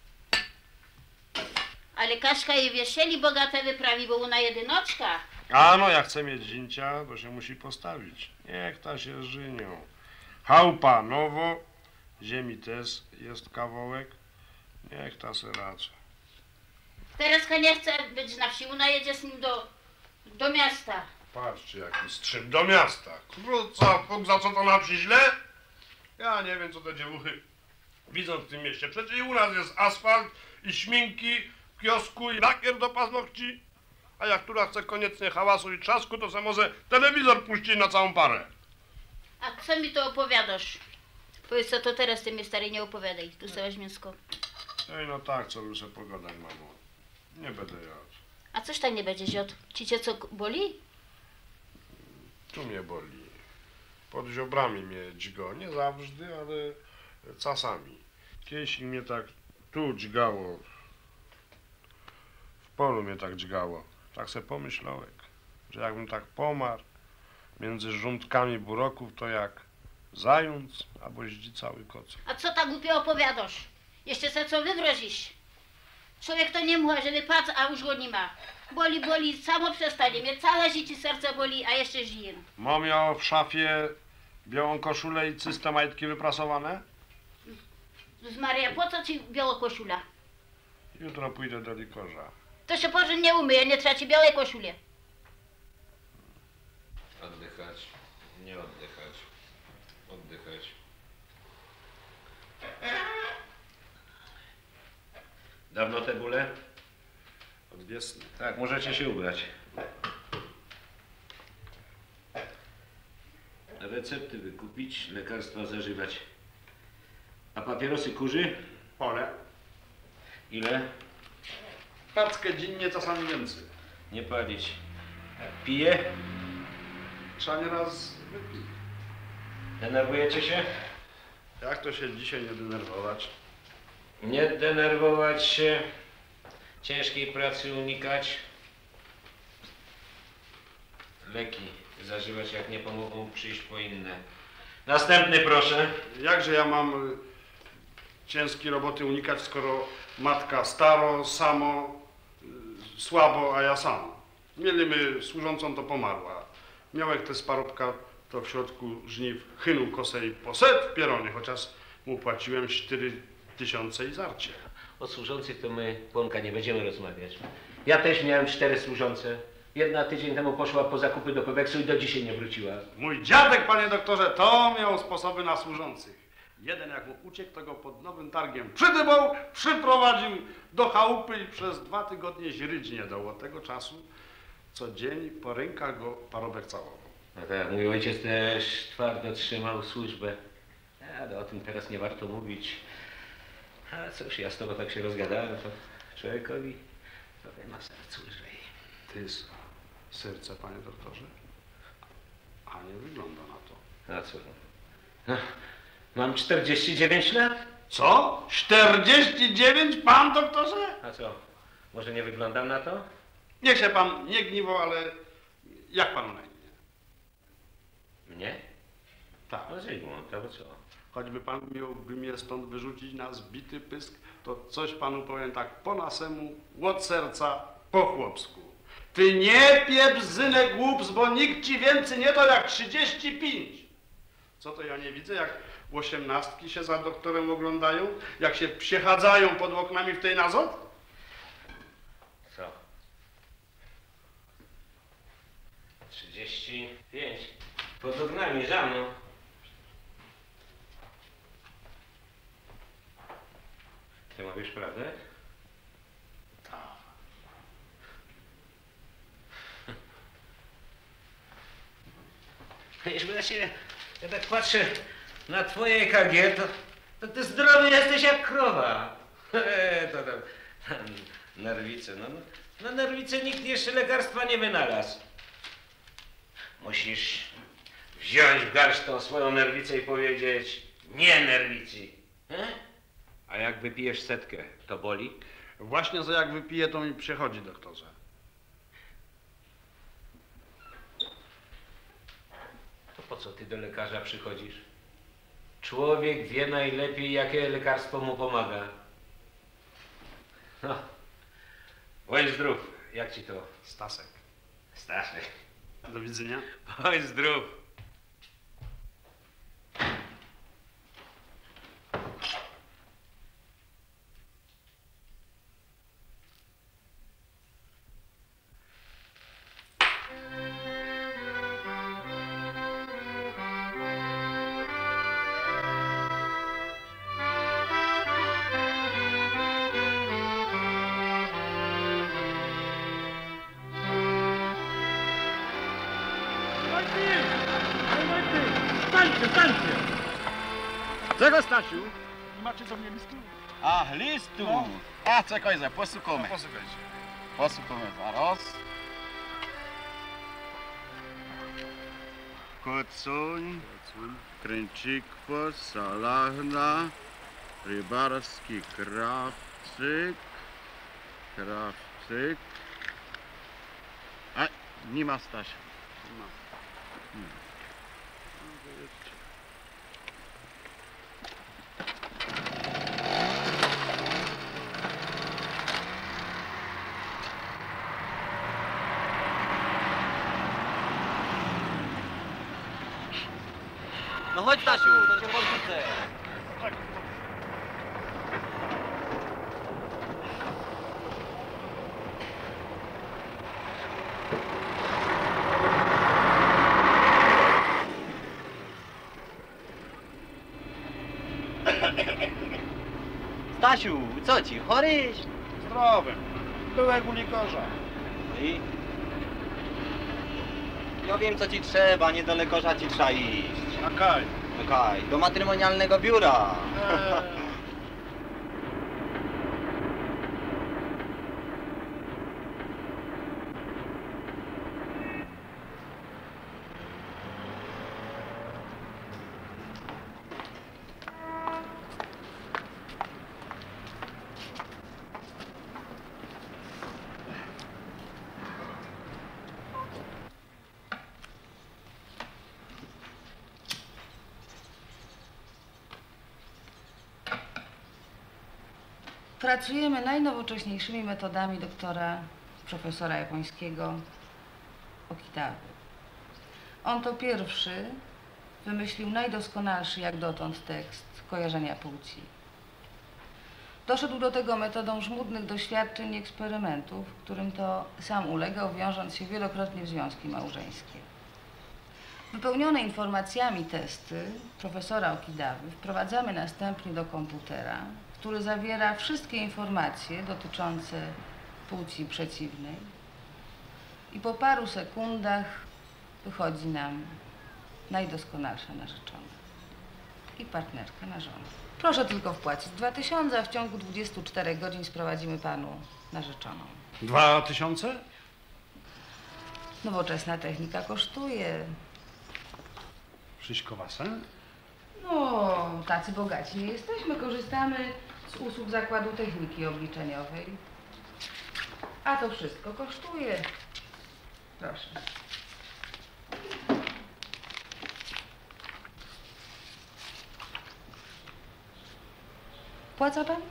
Ale Kaśka jej wiesieli bogate wyprawi, bo ona jedynoczka. A no, jak chce mieć zięcia, to się musi postawić. Niech ta się żynią. Chałupa nowo, ziemi też jest kawałek. Niech ta se raczy. Tereska nie chce być na wsi, ona jedzie z nim do, do miasta. Patrzcie, jaki strzyb do miasta. Króca, Bóg, za co to na wsi źle? Ja nie wiem, co te dziewuchy widzą w tym mieście. Przecież i u nas jest asfalt, i śminki w kiosku, i lakier do paznokci. A jak która chce koniecznie hałasu i trzasku, to se może telewizor puścić na całą parę. A co mi to opowiadasz? Powiedz, co to teraz ty mnie stary nie opowiadaj, tu sobie mięsko. Ej, no tak, co by se pogadać, mamo. Nie będę jadł. A coś tak nie będzie ziot? Ci cię co boli? Tu mnie boli. Pod żiobrami mnie dźgo. Nie zawsze, ale czasami. Kiedyś mnie tak tu dźgało. W polu mnie tak dźgało. Tak se pomyślałem, że jakbym tak pomarł między żółtkami buroków, to jak zając albo zdzicały koc. A co tak głupio opowiadasz? Jeszcze se co wygrozisz? Człowiek to nie mówi, żeby patrz, a już go nie ma. Boli, boli, samo przestanie. Mnie całe życie serce boli, a jeszcze żyję. Mam ja w szafie białą koszulę i czyste majtki wyprasowane? Z Maria, po co ci biała koszula? Jutro pójdę do likorza. To się porządnie nie umyje, nie traci białej koszuli. Oddychać, nie oddychać, oddychać. Dawno te bóle? Od wiosny. Tak, możecie się ubrać. Recepty wykupić, lekarstwa zażywać. A papierosy kurzy? Pole. Ile? Paczkę dziennie, czasami więcej. Nie palić. Pije? Trzeba nieraz wypić. Denerwujecie się? Jak to się dzisiaj nie denerwować? Nie denerwować się. Ciężkiej pracy unikać. Leki zażywać, jak nie pomogą, przyjść po inne. Następny proszę. Jakże ja mam y, ciężkiej roboty unikać, skoro matka staro, samo, y, słabo, a ja sam. Mieliśmy służącą, to pomarła. Miałek te sparobka, to w środku żniw chynął kosę i poszedł w pieronie, chociaż mu płaciłem cztery tysiące i zarcie. O służących to my, Płonka, nie będziemy rozmawiać. Ja też miałem cztery służące. Jedna tydzień temu poszła po zakupy do Peweksu i do dzisiaj nie wróciła. Mój dziadek, panie doktorze, to miał sposoby na służących. Jeden jak mu uciekł, to go pod Nowym Targiem przydybał, przyprowadził do chałupy i przez dwa tygodnie źryć nie dał. Od tego czasu co dzień po rękach go parobek całował. No tak, mój ojciec też twardo trzymał służbę. Ale o tym teraz nie warto mówić. A cóż, ja z tobą tak się rozgadałem, to człowiekowi trochę na sercu lżej. Ty jest serce, panie doktorze? A nie wygląda na to. A co? No, mam czterdzieści dziewięć lat. Co? czterdzieści dziewięć, pan doktorze? A co? Może nie wyglądam na to? Niech się pan nie gniwał, ale jak panu na imię? Mnie? Tak. No Zygmunt, to co? Choćby pan miałby mnie stąd wyrzucić na zbity pysk, to coś panu powiem tak po nasemu, od serca, po chłopsku. Ty nie pieprz, synek głups, bo nikt ci więcej nie to jak trzydzieści pięć. Co to ja nie widzę, jak osiemnastki się za doktorem oglądają, jak się przechadzają pod oknami w tej nazot? Co? trzydzieści pięć. Pod oknami za mną. Ty mówisz prawdę? Tak. Jeśli ja się, ja tak patrzę na twoje E K G, to, to ty zdrowy jesteś jak krowa. to tam, nerwice, no, na nerwice nikt jeszcze lekarstwa nie wynalazł. Musisz wziąć w garść tą swoją nerwicę i powiedzieć nie nerwicy. He? A jak wypijesz setkę, to boli? Właśnie, że jak wypiję, to mi przechodzi, doktorze. To po co ty do lekarza przychodzisz? Człowiek wie najlepiej, jakie lekarstwo mu pomaga. No, bądź zdrów. Jak ci to? Stasek. Staszek. Do widzenia. Bądź zdrów. Stańcie, stańcie! Czego, Stasiu? Nie macie do mnie listu? A, listu! No. A, czekaj, za posłuchamy. No, posłuchajcie. Posłuchamy zaraz. Kocoń, kręcikwo, salachna, rybarski krawczyk, krawczyk. A, nie ma Stasia. Nie ma. Hmm. No, to jest... No chodź, Stasiu, to cię podrzucę. Stasiu, co ci, choryś? Zdrowy. Byłek u lekarza. No i? Ja wiem, co ci trzeba, nie do lekarza ci trzeba iść. Na kaj. Na kaj, do matrymonialnego biura. Eee. Pracujemy najnowocześniejszymi metodami doktora, profesora japońskiego Okitawy. On to pierwszy wymyślił najdoskonalszy jak dotąd tekst kojarzenia płci. Doszedł do tego metodą żmudnych doświadczeń i eksperymentów, którym to sam ulegał, wiążąc się wielokrotnie w związki małżeńskie. Wypełnione informacjami testy profesora Okitawy wprowadzamy następnie do komputera, który zawiera wszystkie informacje dotyczące płci przeciwnej i po paru sekundach wychodzi nam najdoskonalsza narzeczona i partnerka na żonę. Proszę tylko wpłacić dwa tysiące, a w ciągu dwudziestu czterech godzin sprowadzimy panu narzeczoną. Dwa tysiące? Nowoczesna technika kosztuje. Wszystko wasę? No, tacy bogaci nie jesteśmy. Korzystamy z usług Zakładu Techniki Obliczeniowej. A to wszystko kosztuje. Proszę. Płaca pan?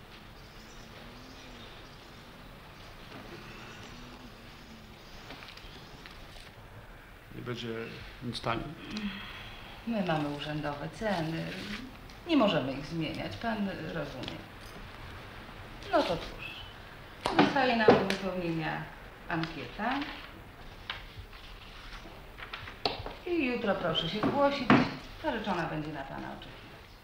Nie będzie nic taniej. My mamy urzędowe ceny. Nie możemy ich zmieniać. Pan rozumie. No to cóż. Zostaje nam do wypełnienia ankieta. I jutro proszę się zgłosić. Narzeczona będzie na pana oczekiwać.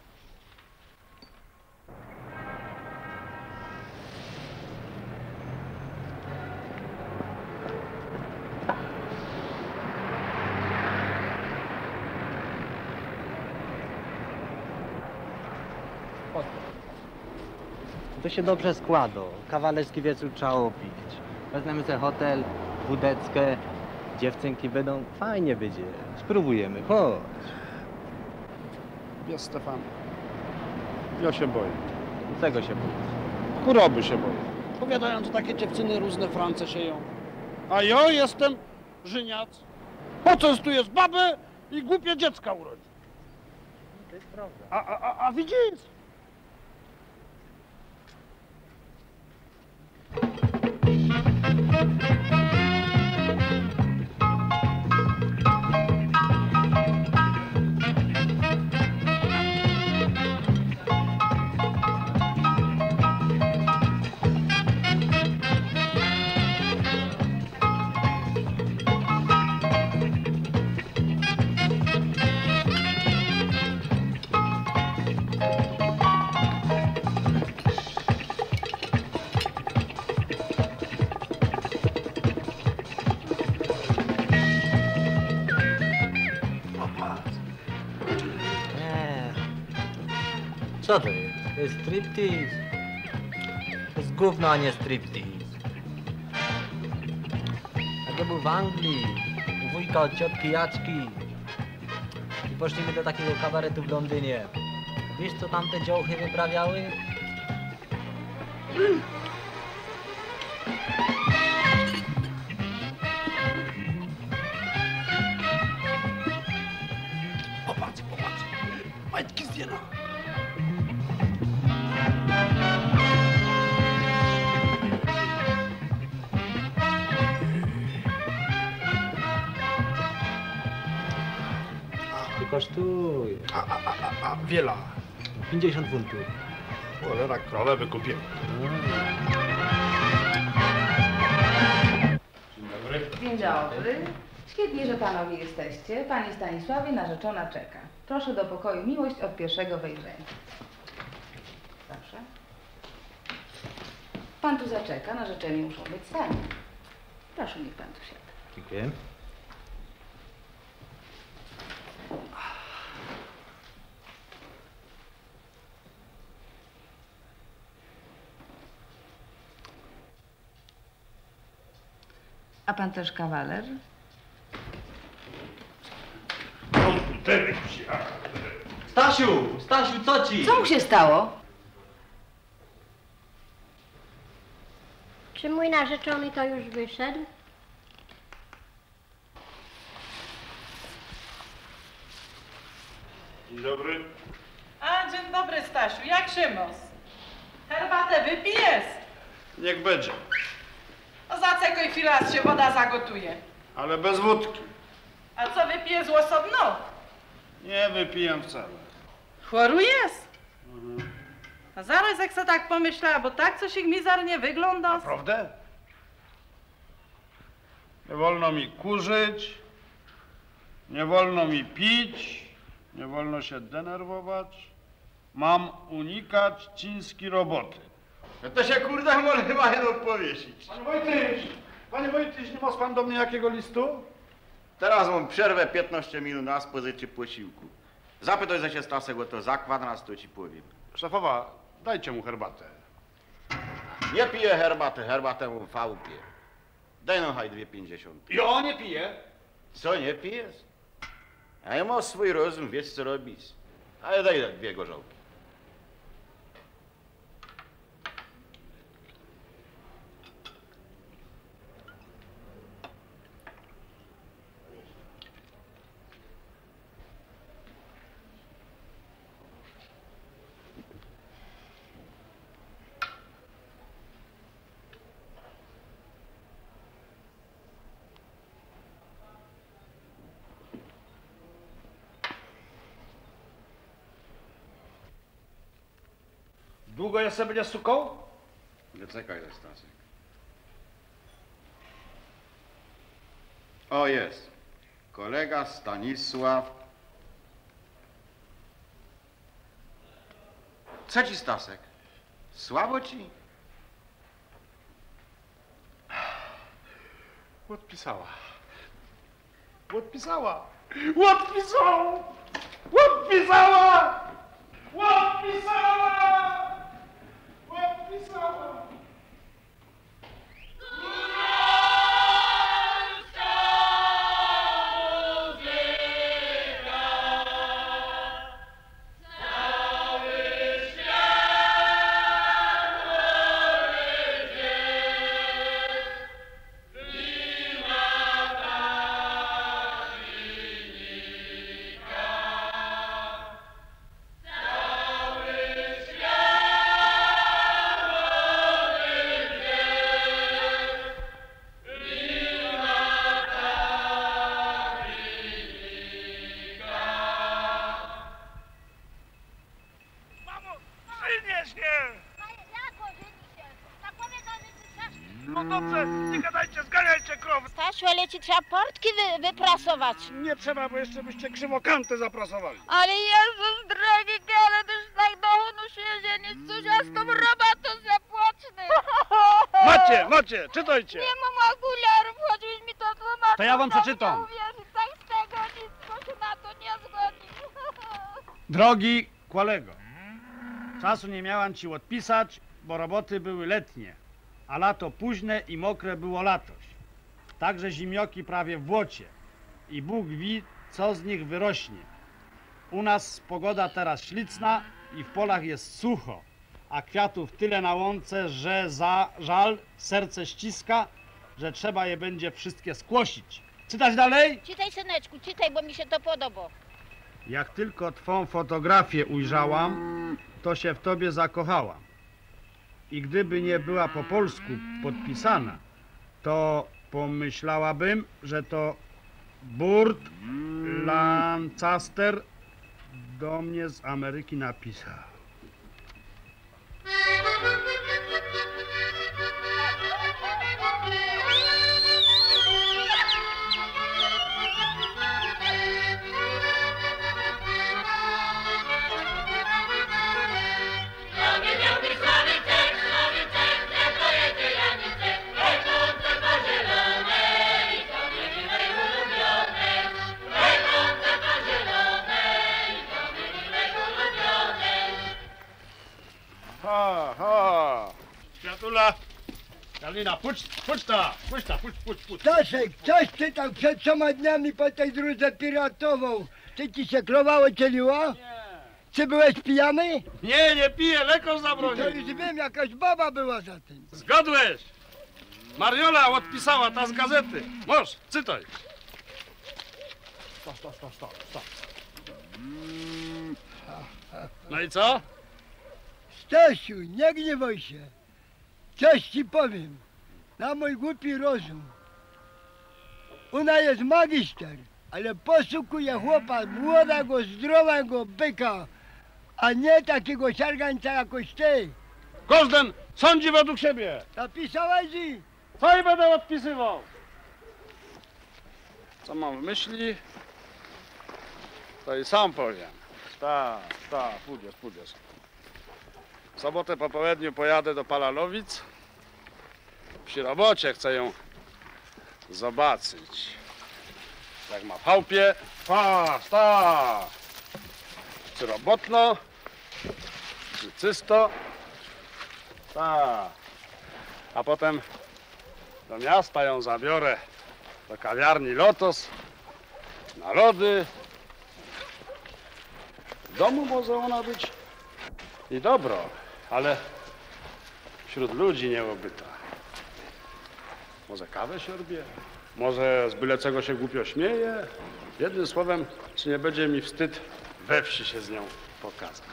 To się dobrze składa. Kawalerski wieczór trzeba opić. Weźmiemy sobie hotel, wódeczkę, dziewczynki będą, fajnie będzie. Spróbujemy, chodź. Wiesz, Stefan, ja się boję. Czego się boisz? Choroby się boję. Powiadają, że takie dziewczyny różne France sieją. A ja jestem żyniac. Poczęstujesz babę i głupie dziecka urodzi. To jest prawda. A, a, a, a widzisz? Co to jest? To jest striptease. To jest gówno, a nie striptease. Jak ja był w Anglii, u wujka od ciotki Jaczki. I poszliśmy do takiego kabaretu w Londynie. Wiesz, co tamte dziołchy wyprawiały? Popatrz, popatrz. Majtki zjena. Tu kosztuje. A, a, a, a, a wiela. pięćdziesiąt funtów. Cholera, krowę wykupię. Dzień dobry. Dzień dobry. Świetnie, że panowie jesteście. Panie Stanisławie, narzeczona czeka. Proszę do pokoju miłość od pierwszego wejrzenia. Proszę. Pan tu zaczeka, narzeczeni muszą być sami. Proszę, niech pan tu siada. Dziękuję. A pan też kawaler? Stasiu! Stasiu, co ci? Co mu się stało? Czy mój narzeczony to już wyszedł? Dzień dobry. A, dzień dobry, Stasiu. Jak się nos? Herbatę wypijesz? Niech będzie. No zaczekaj chwilę, aż się woda zagotuje. Ale bez wódki. A co wypijesz osobno? Nie wypijam wcale. Chorujesz? A zaraz jak se tak pomyślała, bo tak coś ich mizernie wygląda. Prawda? Nie wolno mi kurzyć, nie wolno mi pić, nie wolno się denerwować. Mam unikać cińskiej roboty. No to się kurde może chyba jedno powiesić. Panie Wojtyś, panie Wojtyś, nie masz pan do mnie jakiego listu? Teraz mam przerwę piętnaście minut na spożycie posiłku. Zapytaj, że się Stasek o to za kwadrat, to ci powiem. Szefowa, dajcie mu herbatę. Nie piję herbaty, herbatę mu V pije. Daj no haj dwie pięćdziesiąt. Ja nie piję. Co, nie pijesz? A ja mam swój rozum, wiesz co robić. Ale daj dwie gorzałki. Długo jeszcze będzie stukał? Zaczekaj, Stasek. O, jest. Kolega Stanisław. Co ci, Stasek? Słabo ci? Odpisała. Odpisała. Odpisała. Odpisała. Odpisała. Odpisała. No dobrze, nie gadajcie, zganiajcie krowy. Stasiu, ale ci trzeba portki wy, wyprasować. Nie trzeba, bo jeszcze byście krzywokantę zaprasowali. Ale Jezus drogi, ale też tak do honu się nic coś, ja z tą robotą zapłaczny. Macie, macie, czytajcie. Nie mam okularów, choćbyś mi to tłumaczył. To ja wam przeczytam. Nie uwierzyć, tak z tego nic, bo się na to nie zgodzi. Drogi kolego, Czasu nie miałam ci odpisać, bo roboty były letnie, a lato późne i mokre było latoś. Także zimioki prawie w błocie i Bóg wie, co z nich wyrośnie. U nas pogoda teraz ślicna i w polach jest sucho, a kwiatów tyle na łące, że za żal serce ściska, że trzeba je będzie wszystkie skłosić. Czytać dalej? Czytaj, syneczku, czytaj, bo mi się to podoba. Jak tylko twą fotografię ujrzałam, to się w tobie zakochałam. I gdyby nie była po polsku podpisana, to pomyślałabym, że to Burt Lancaster do mnie z Ameryki napisał. Ha, ha. Światula. Kalina, puść, puść ta, puść ta, puść, puść, puść. Staszek, coś ty tam przed trzema dniami po tej drodze piratował. Ty ci się krowało cieliło? Nie. Czy byłeś pijany? Nie, nie piję, lekarz To zabronił. już wiem, jakaś baba była za tym. Zgodłeś. Mariola odpisała, ta z gazety. Moż, czytaj. Stop, stop, stop, stop, stop. No i co? Stasiu, nie gniewaj się. Coś ci powiem. Na mój głupi rozum. Ona jest magister, ale posługuje chłopa młodego, zdrowego byka, a nie takiego siargańca jakoś ty. Każden sądzi według siebie. Napisałeś i... Co i będę odpisywał? Co mam w myśli? To i sam powiem. Tak, tak, pójdziesz, pójdziesz. W sobotę po południu pojadę do Palalowic. Przy robocie chcę ją zobaczyć. Jak ma w chałupie. Tak, tak. Czy robotno, czy czysto. Tak. A potem do miasta ją zabiorę, do kawiarni Lotos, na lody. W domu może ona być i dobro, ale wśród ludzi nieobyta. Może kawę siorbie, może z byle czego się głupio śmieje. Jednym słowem, czy nie będzie mi wstyd we wsi się z nią pokazać.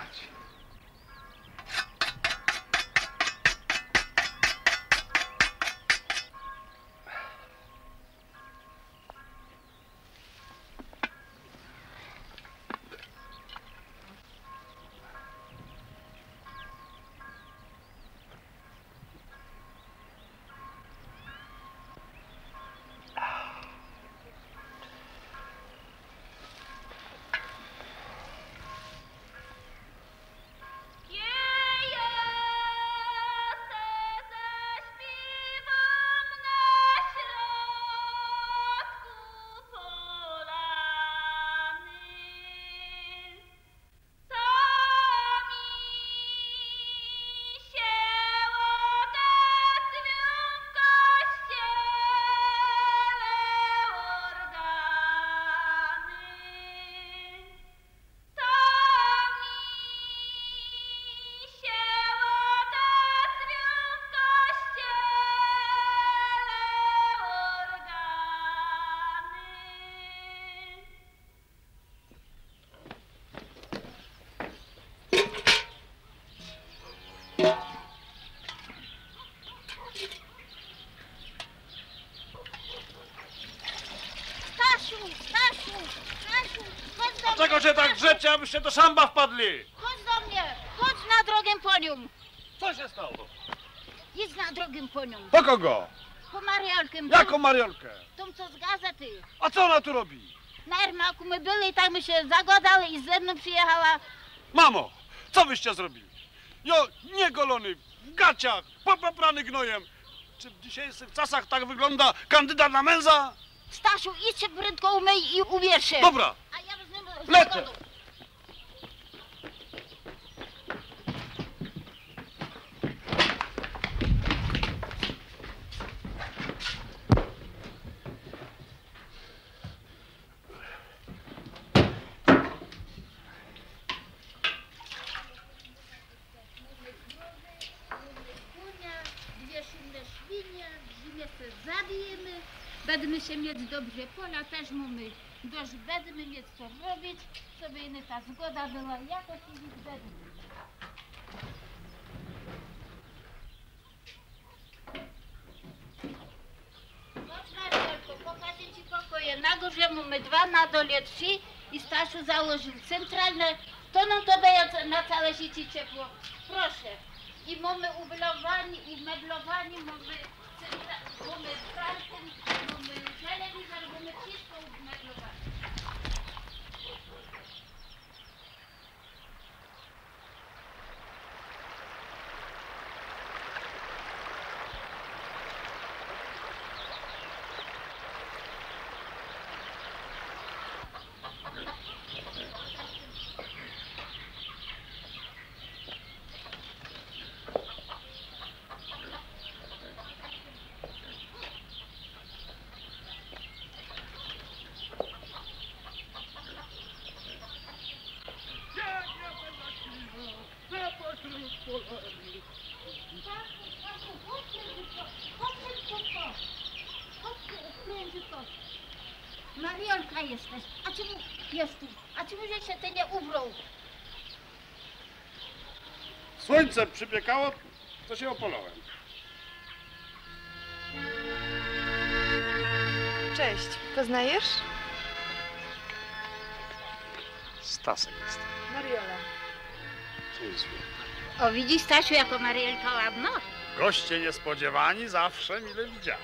Dlaczego się tak drzecie, abyście do szamba wpadli? Chodź do mnie, chodź na drogę ponią. Co się stało? Idź na drogę ponią. Po kogo? Po Mariolkę. Jaką Mariolkę? Tą, co z gazety. A co ona tu robi? Na Ermaku my byli i tak my się zagadały i ze mną przyjechała. Mamo, co wyście zrobili? Jo, niegolony, w gaciach, poprany gnojem. Czy w dzisiejszych czasach tak wygląda kandydat na męża? Stasiu, idź się prędko umyj i ubierz się. Dobra. A ja wezmę Lecę. mamy się mieć dobrze, pola też mamy dość bedmy mieć co robić, żeby inna ta zgoda była, jakoś i nic bedmy. Chodź Mariolko, pokażę ci pokoje. Na górze mamy dwa, na dole trzy i Stasiu założył centralne, to nam to daje na całe życie ciepło. Proszę. I mamy ublowanie i meblowanie, mamy centra- mamy pralkę, mamy telewizor, mamy wszystko umeblowane. Mariolka jesteś, a czemu jesteś? A czemu że się ty nie ubrał? Słońce przypiekało, to się opolałem. Cześć, poznajesz? Stasek jest. Mariola. Co jest? O, widzisz Stasiu, jako Mariolka ładna? Goście niespodziewani zawsze mile widziani.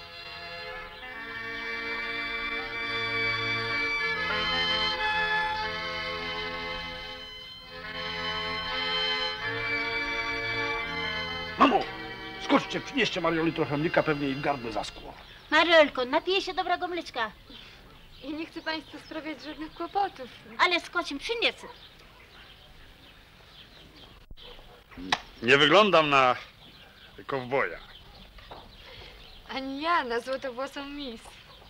Mamo! Skoczcie, przynieście Marioli trochę mlika, pewnie jej gardło zaschło. Mariolko, napije się dobrego mleczka. Ja nie chcę państwu sprawiać żadnych kłopotów. Ale skocim przyniecę. Nie wyglądam na kowboja. Ani ja na złotowłosą mis.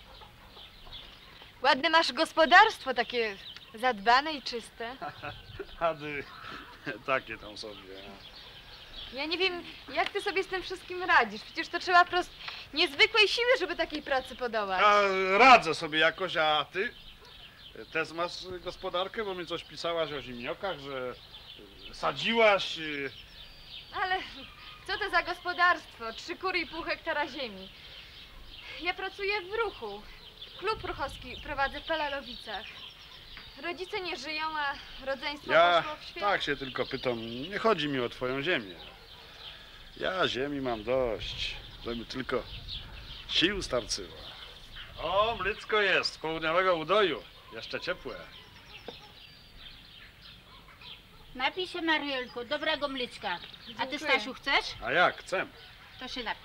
Ładne masz gospodarstwo, takie zadbane i czyste. Ady, takie tam sobie. Ja nie wiem, jak ty sobie z tym wszystkim radzisz. Przecież to trzeba prost niezwykłej siły, żeby takiej pracy podołać. Ja radzę sobie jakoś, a ty też masz gospodarkę, bo mi coś pisałaś o zimniokach, że sadziłaś. Ale co to za gospodarstwo? Trzy kury i pół hektara ziemi. Ja pracuję w ruchu. Klub ruchowski prowadzę w Pelalowicach. Rodzice nie żyją, a rodzeństwo Ja poszło w świat. tak się tylko pytam, nie chodzi mi o twoją ziemię. Ja ziemi mam dość, żeby tylko sił starczyło. O, mleczko jest, z południowego udoju, jeszcze ciepłe. Napij się Mariolko, dobrego mleczka. A ty Dziękuję. Stasiu chcesz? A jak, chcę. To się napij.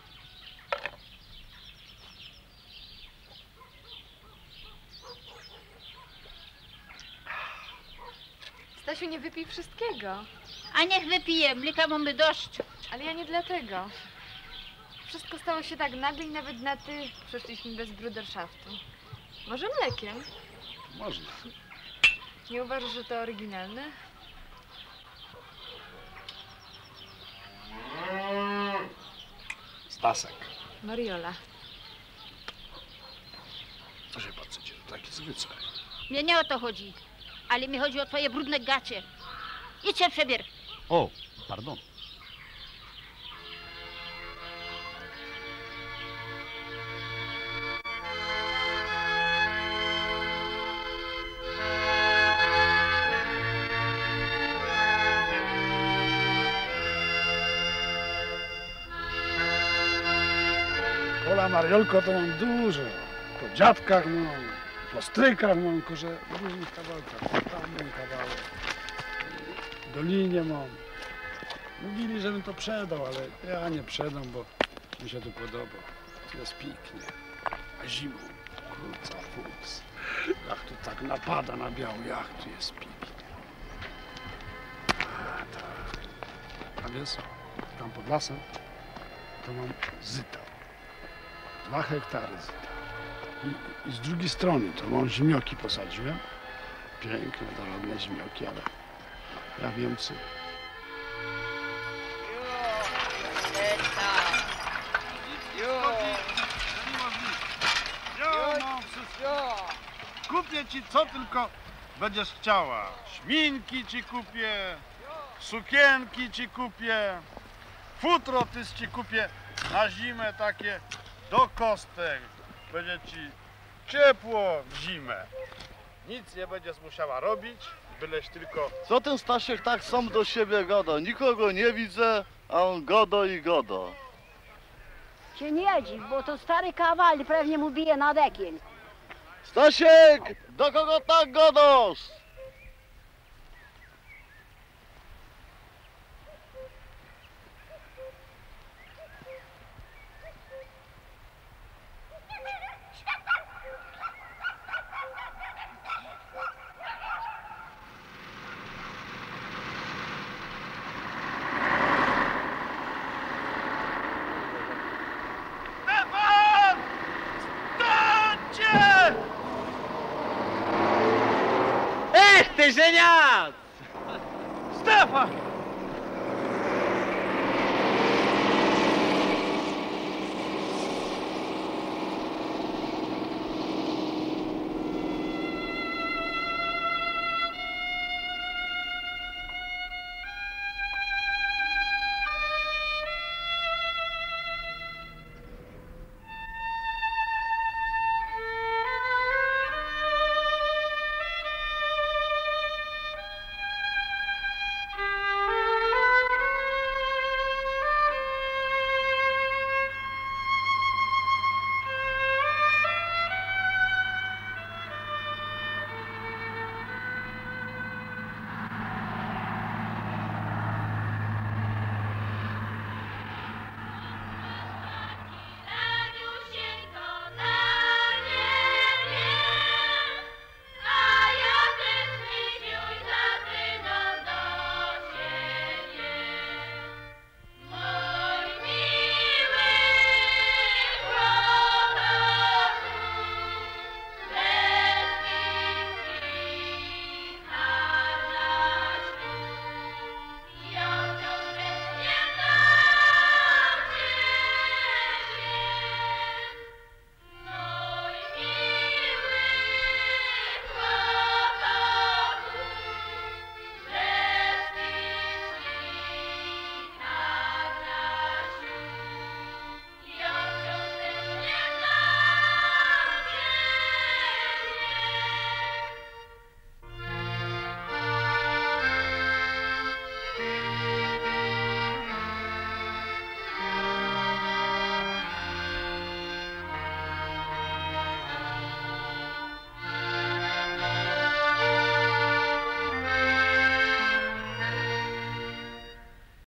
Stasiu, nie wypij wszystkiego. A niech wypije, mleka mamy dość. Ale ja nie dlatego. Wszystko stało się tak nagle i nawet na ty przeszliśmy bez bruderszaftu. Może mlekiem? Można. Nie uważasz, że to oryginalne? Stasek. Mariola. Co się patrzycie, taki zwyczaj. Mnie nie o to chodzi, ale mi chodzi o twoje brudne gacie. Idź się przebier. O, pardon. Pola Mariolko to mam dużo. Po dziadkach mam, po strykach mam, tylko że w różnych kawałkach. Tam mam kawałek. W Dolinie mam. Mówili, żebym to przedał, ale ja nie przedam, bo mi się tu podoba. Tu jest pięknie. A zimą, kurca, fuks. Jak tu tak napada na biały, jak tu jest pięknie. A tak. A wiesz, tam pod lasem to mam zyta. Dwa hektary zyta. I, I z drugiej strony to mam zimioki posadziłem. Piękne, dorodne zimioki, ale ja wiem co. kupię ci co tylko będziesz chciała. Szminki ci kupię, sukienki ci kupię, futro tyz ci kupię na zimę takie do kostek. Będzie ci ciepło w zimę. Nic nie będziesz musiała robić, byleś tylko... Co ten Stasiek tak sam do siebie gada? Nikogo nie widzę, a on godo i godo. Się nie dziw, bo to stary kawal pewnie mu bije na dekiel. Stasiek, do kogo tak godasz? Stefan! Stańcie! Ech, ty żeniac! Stefan!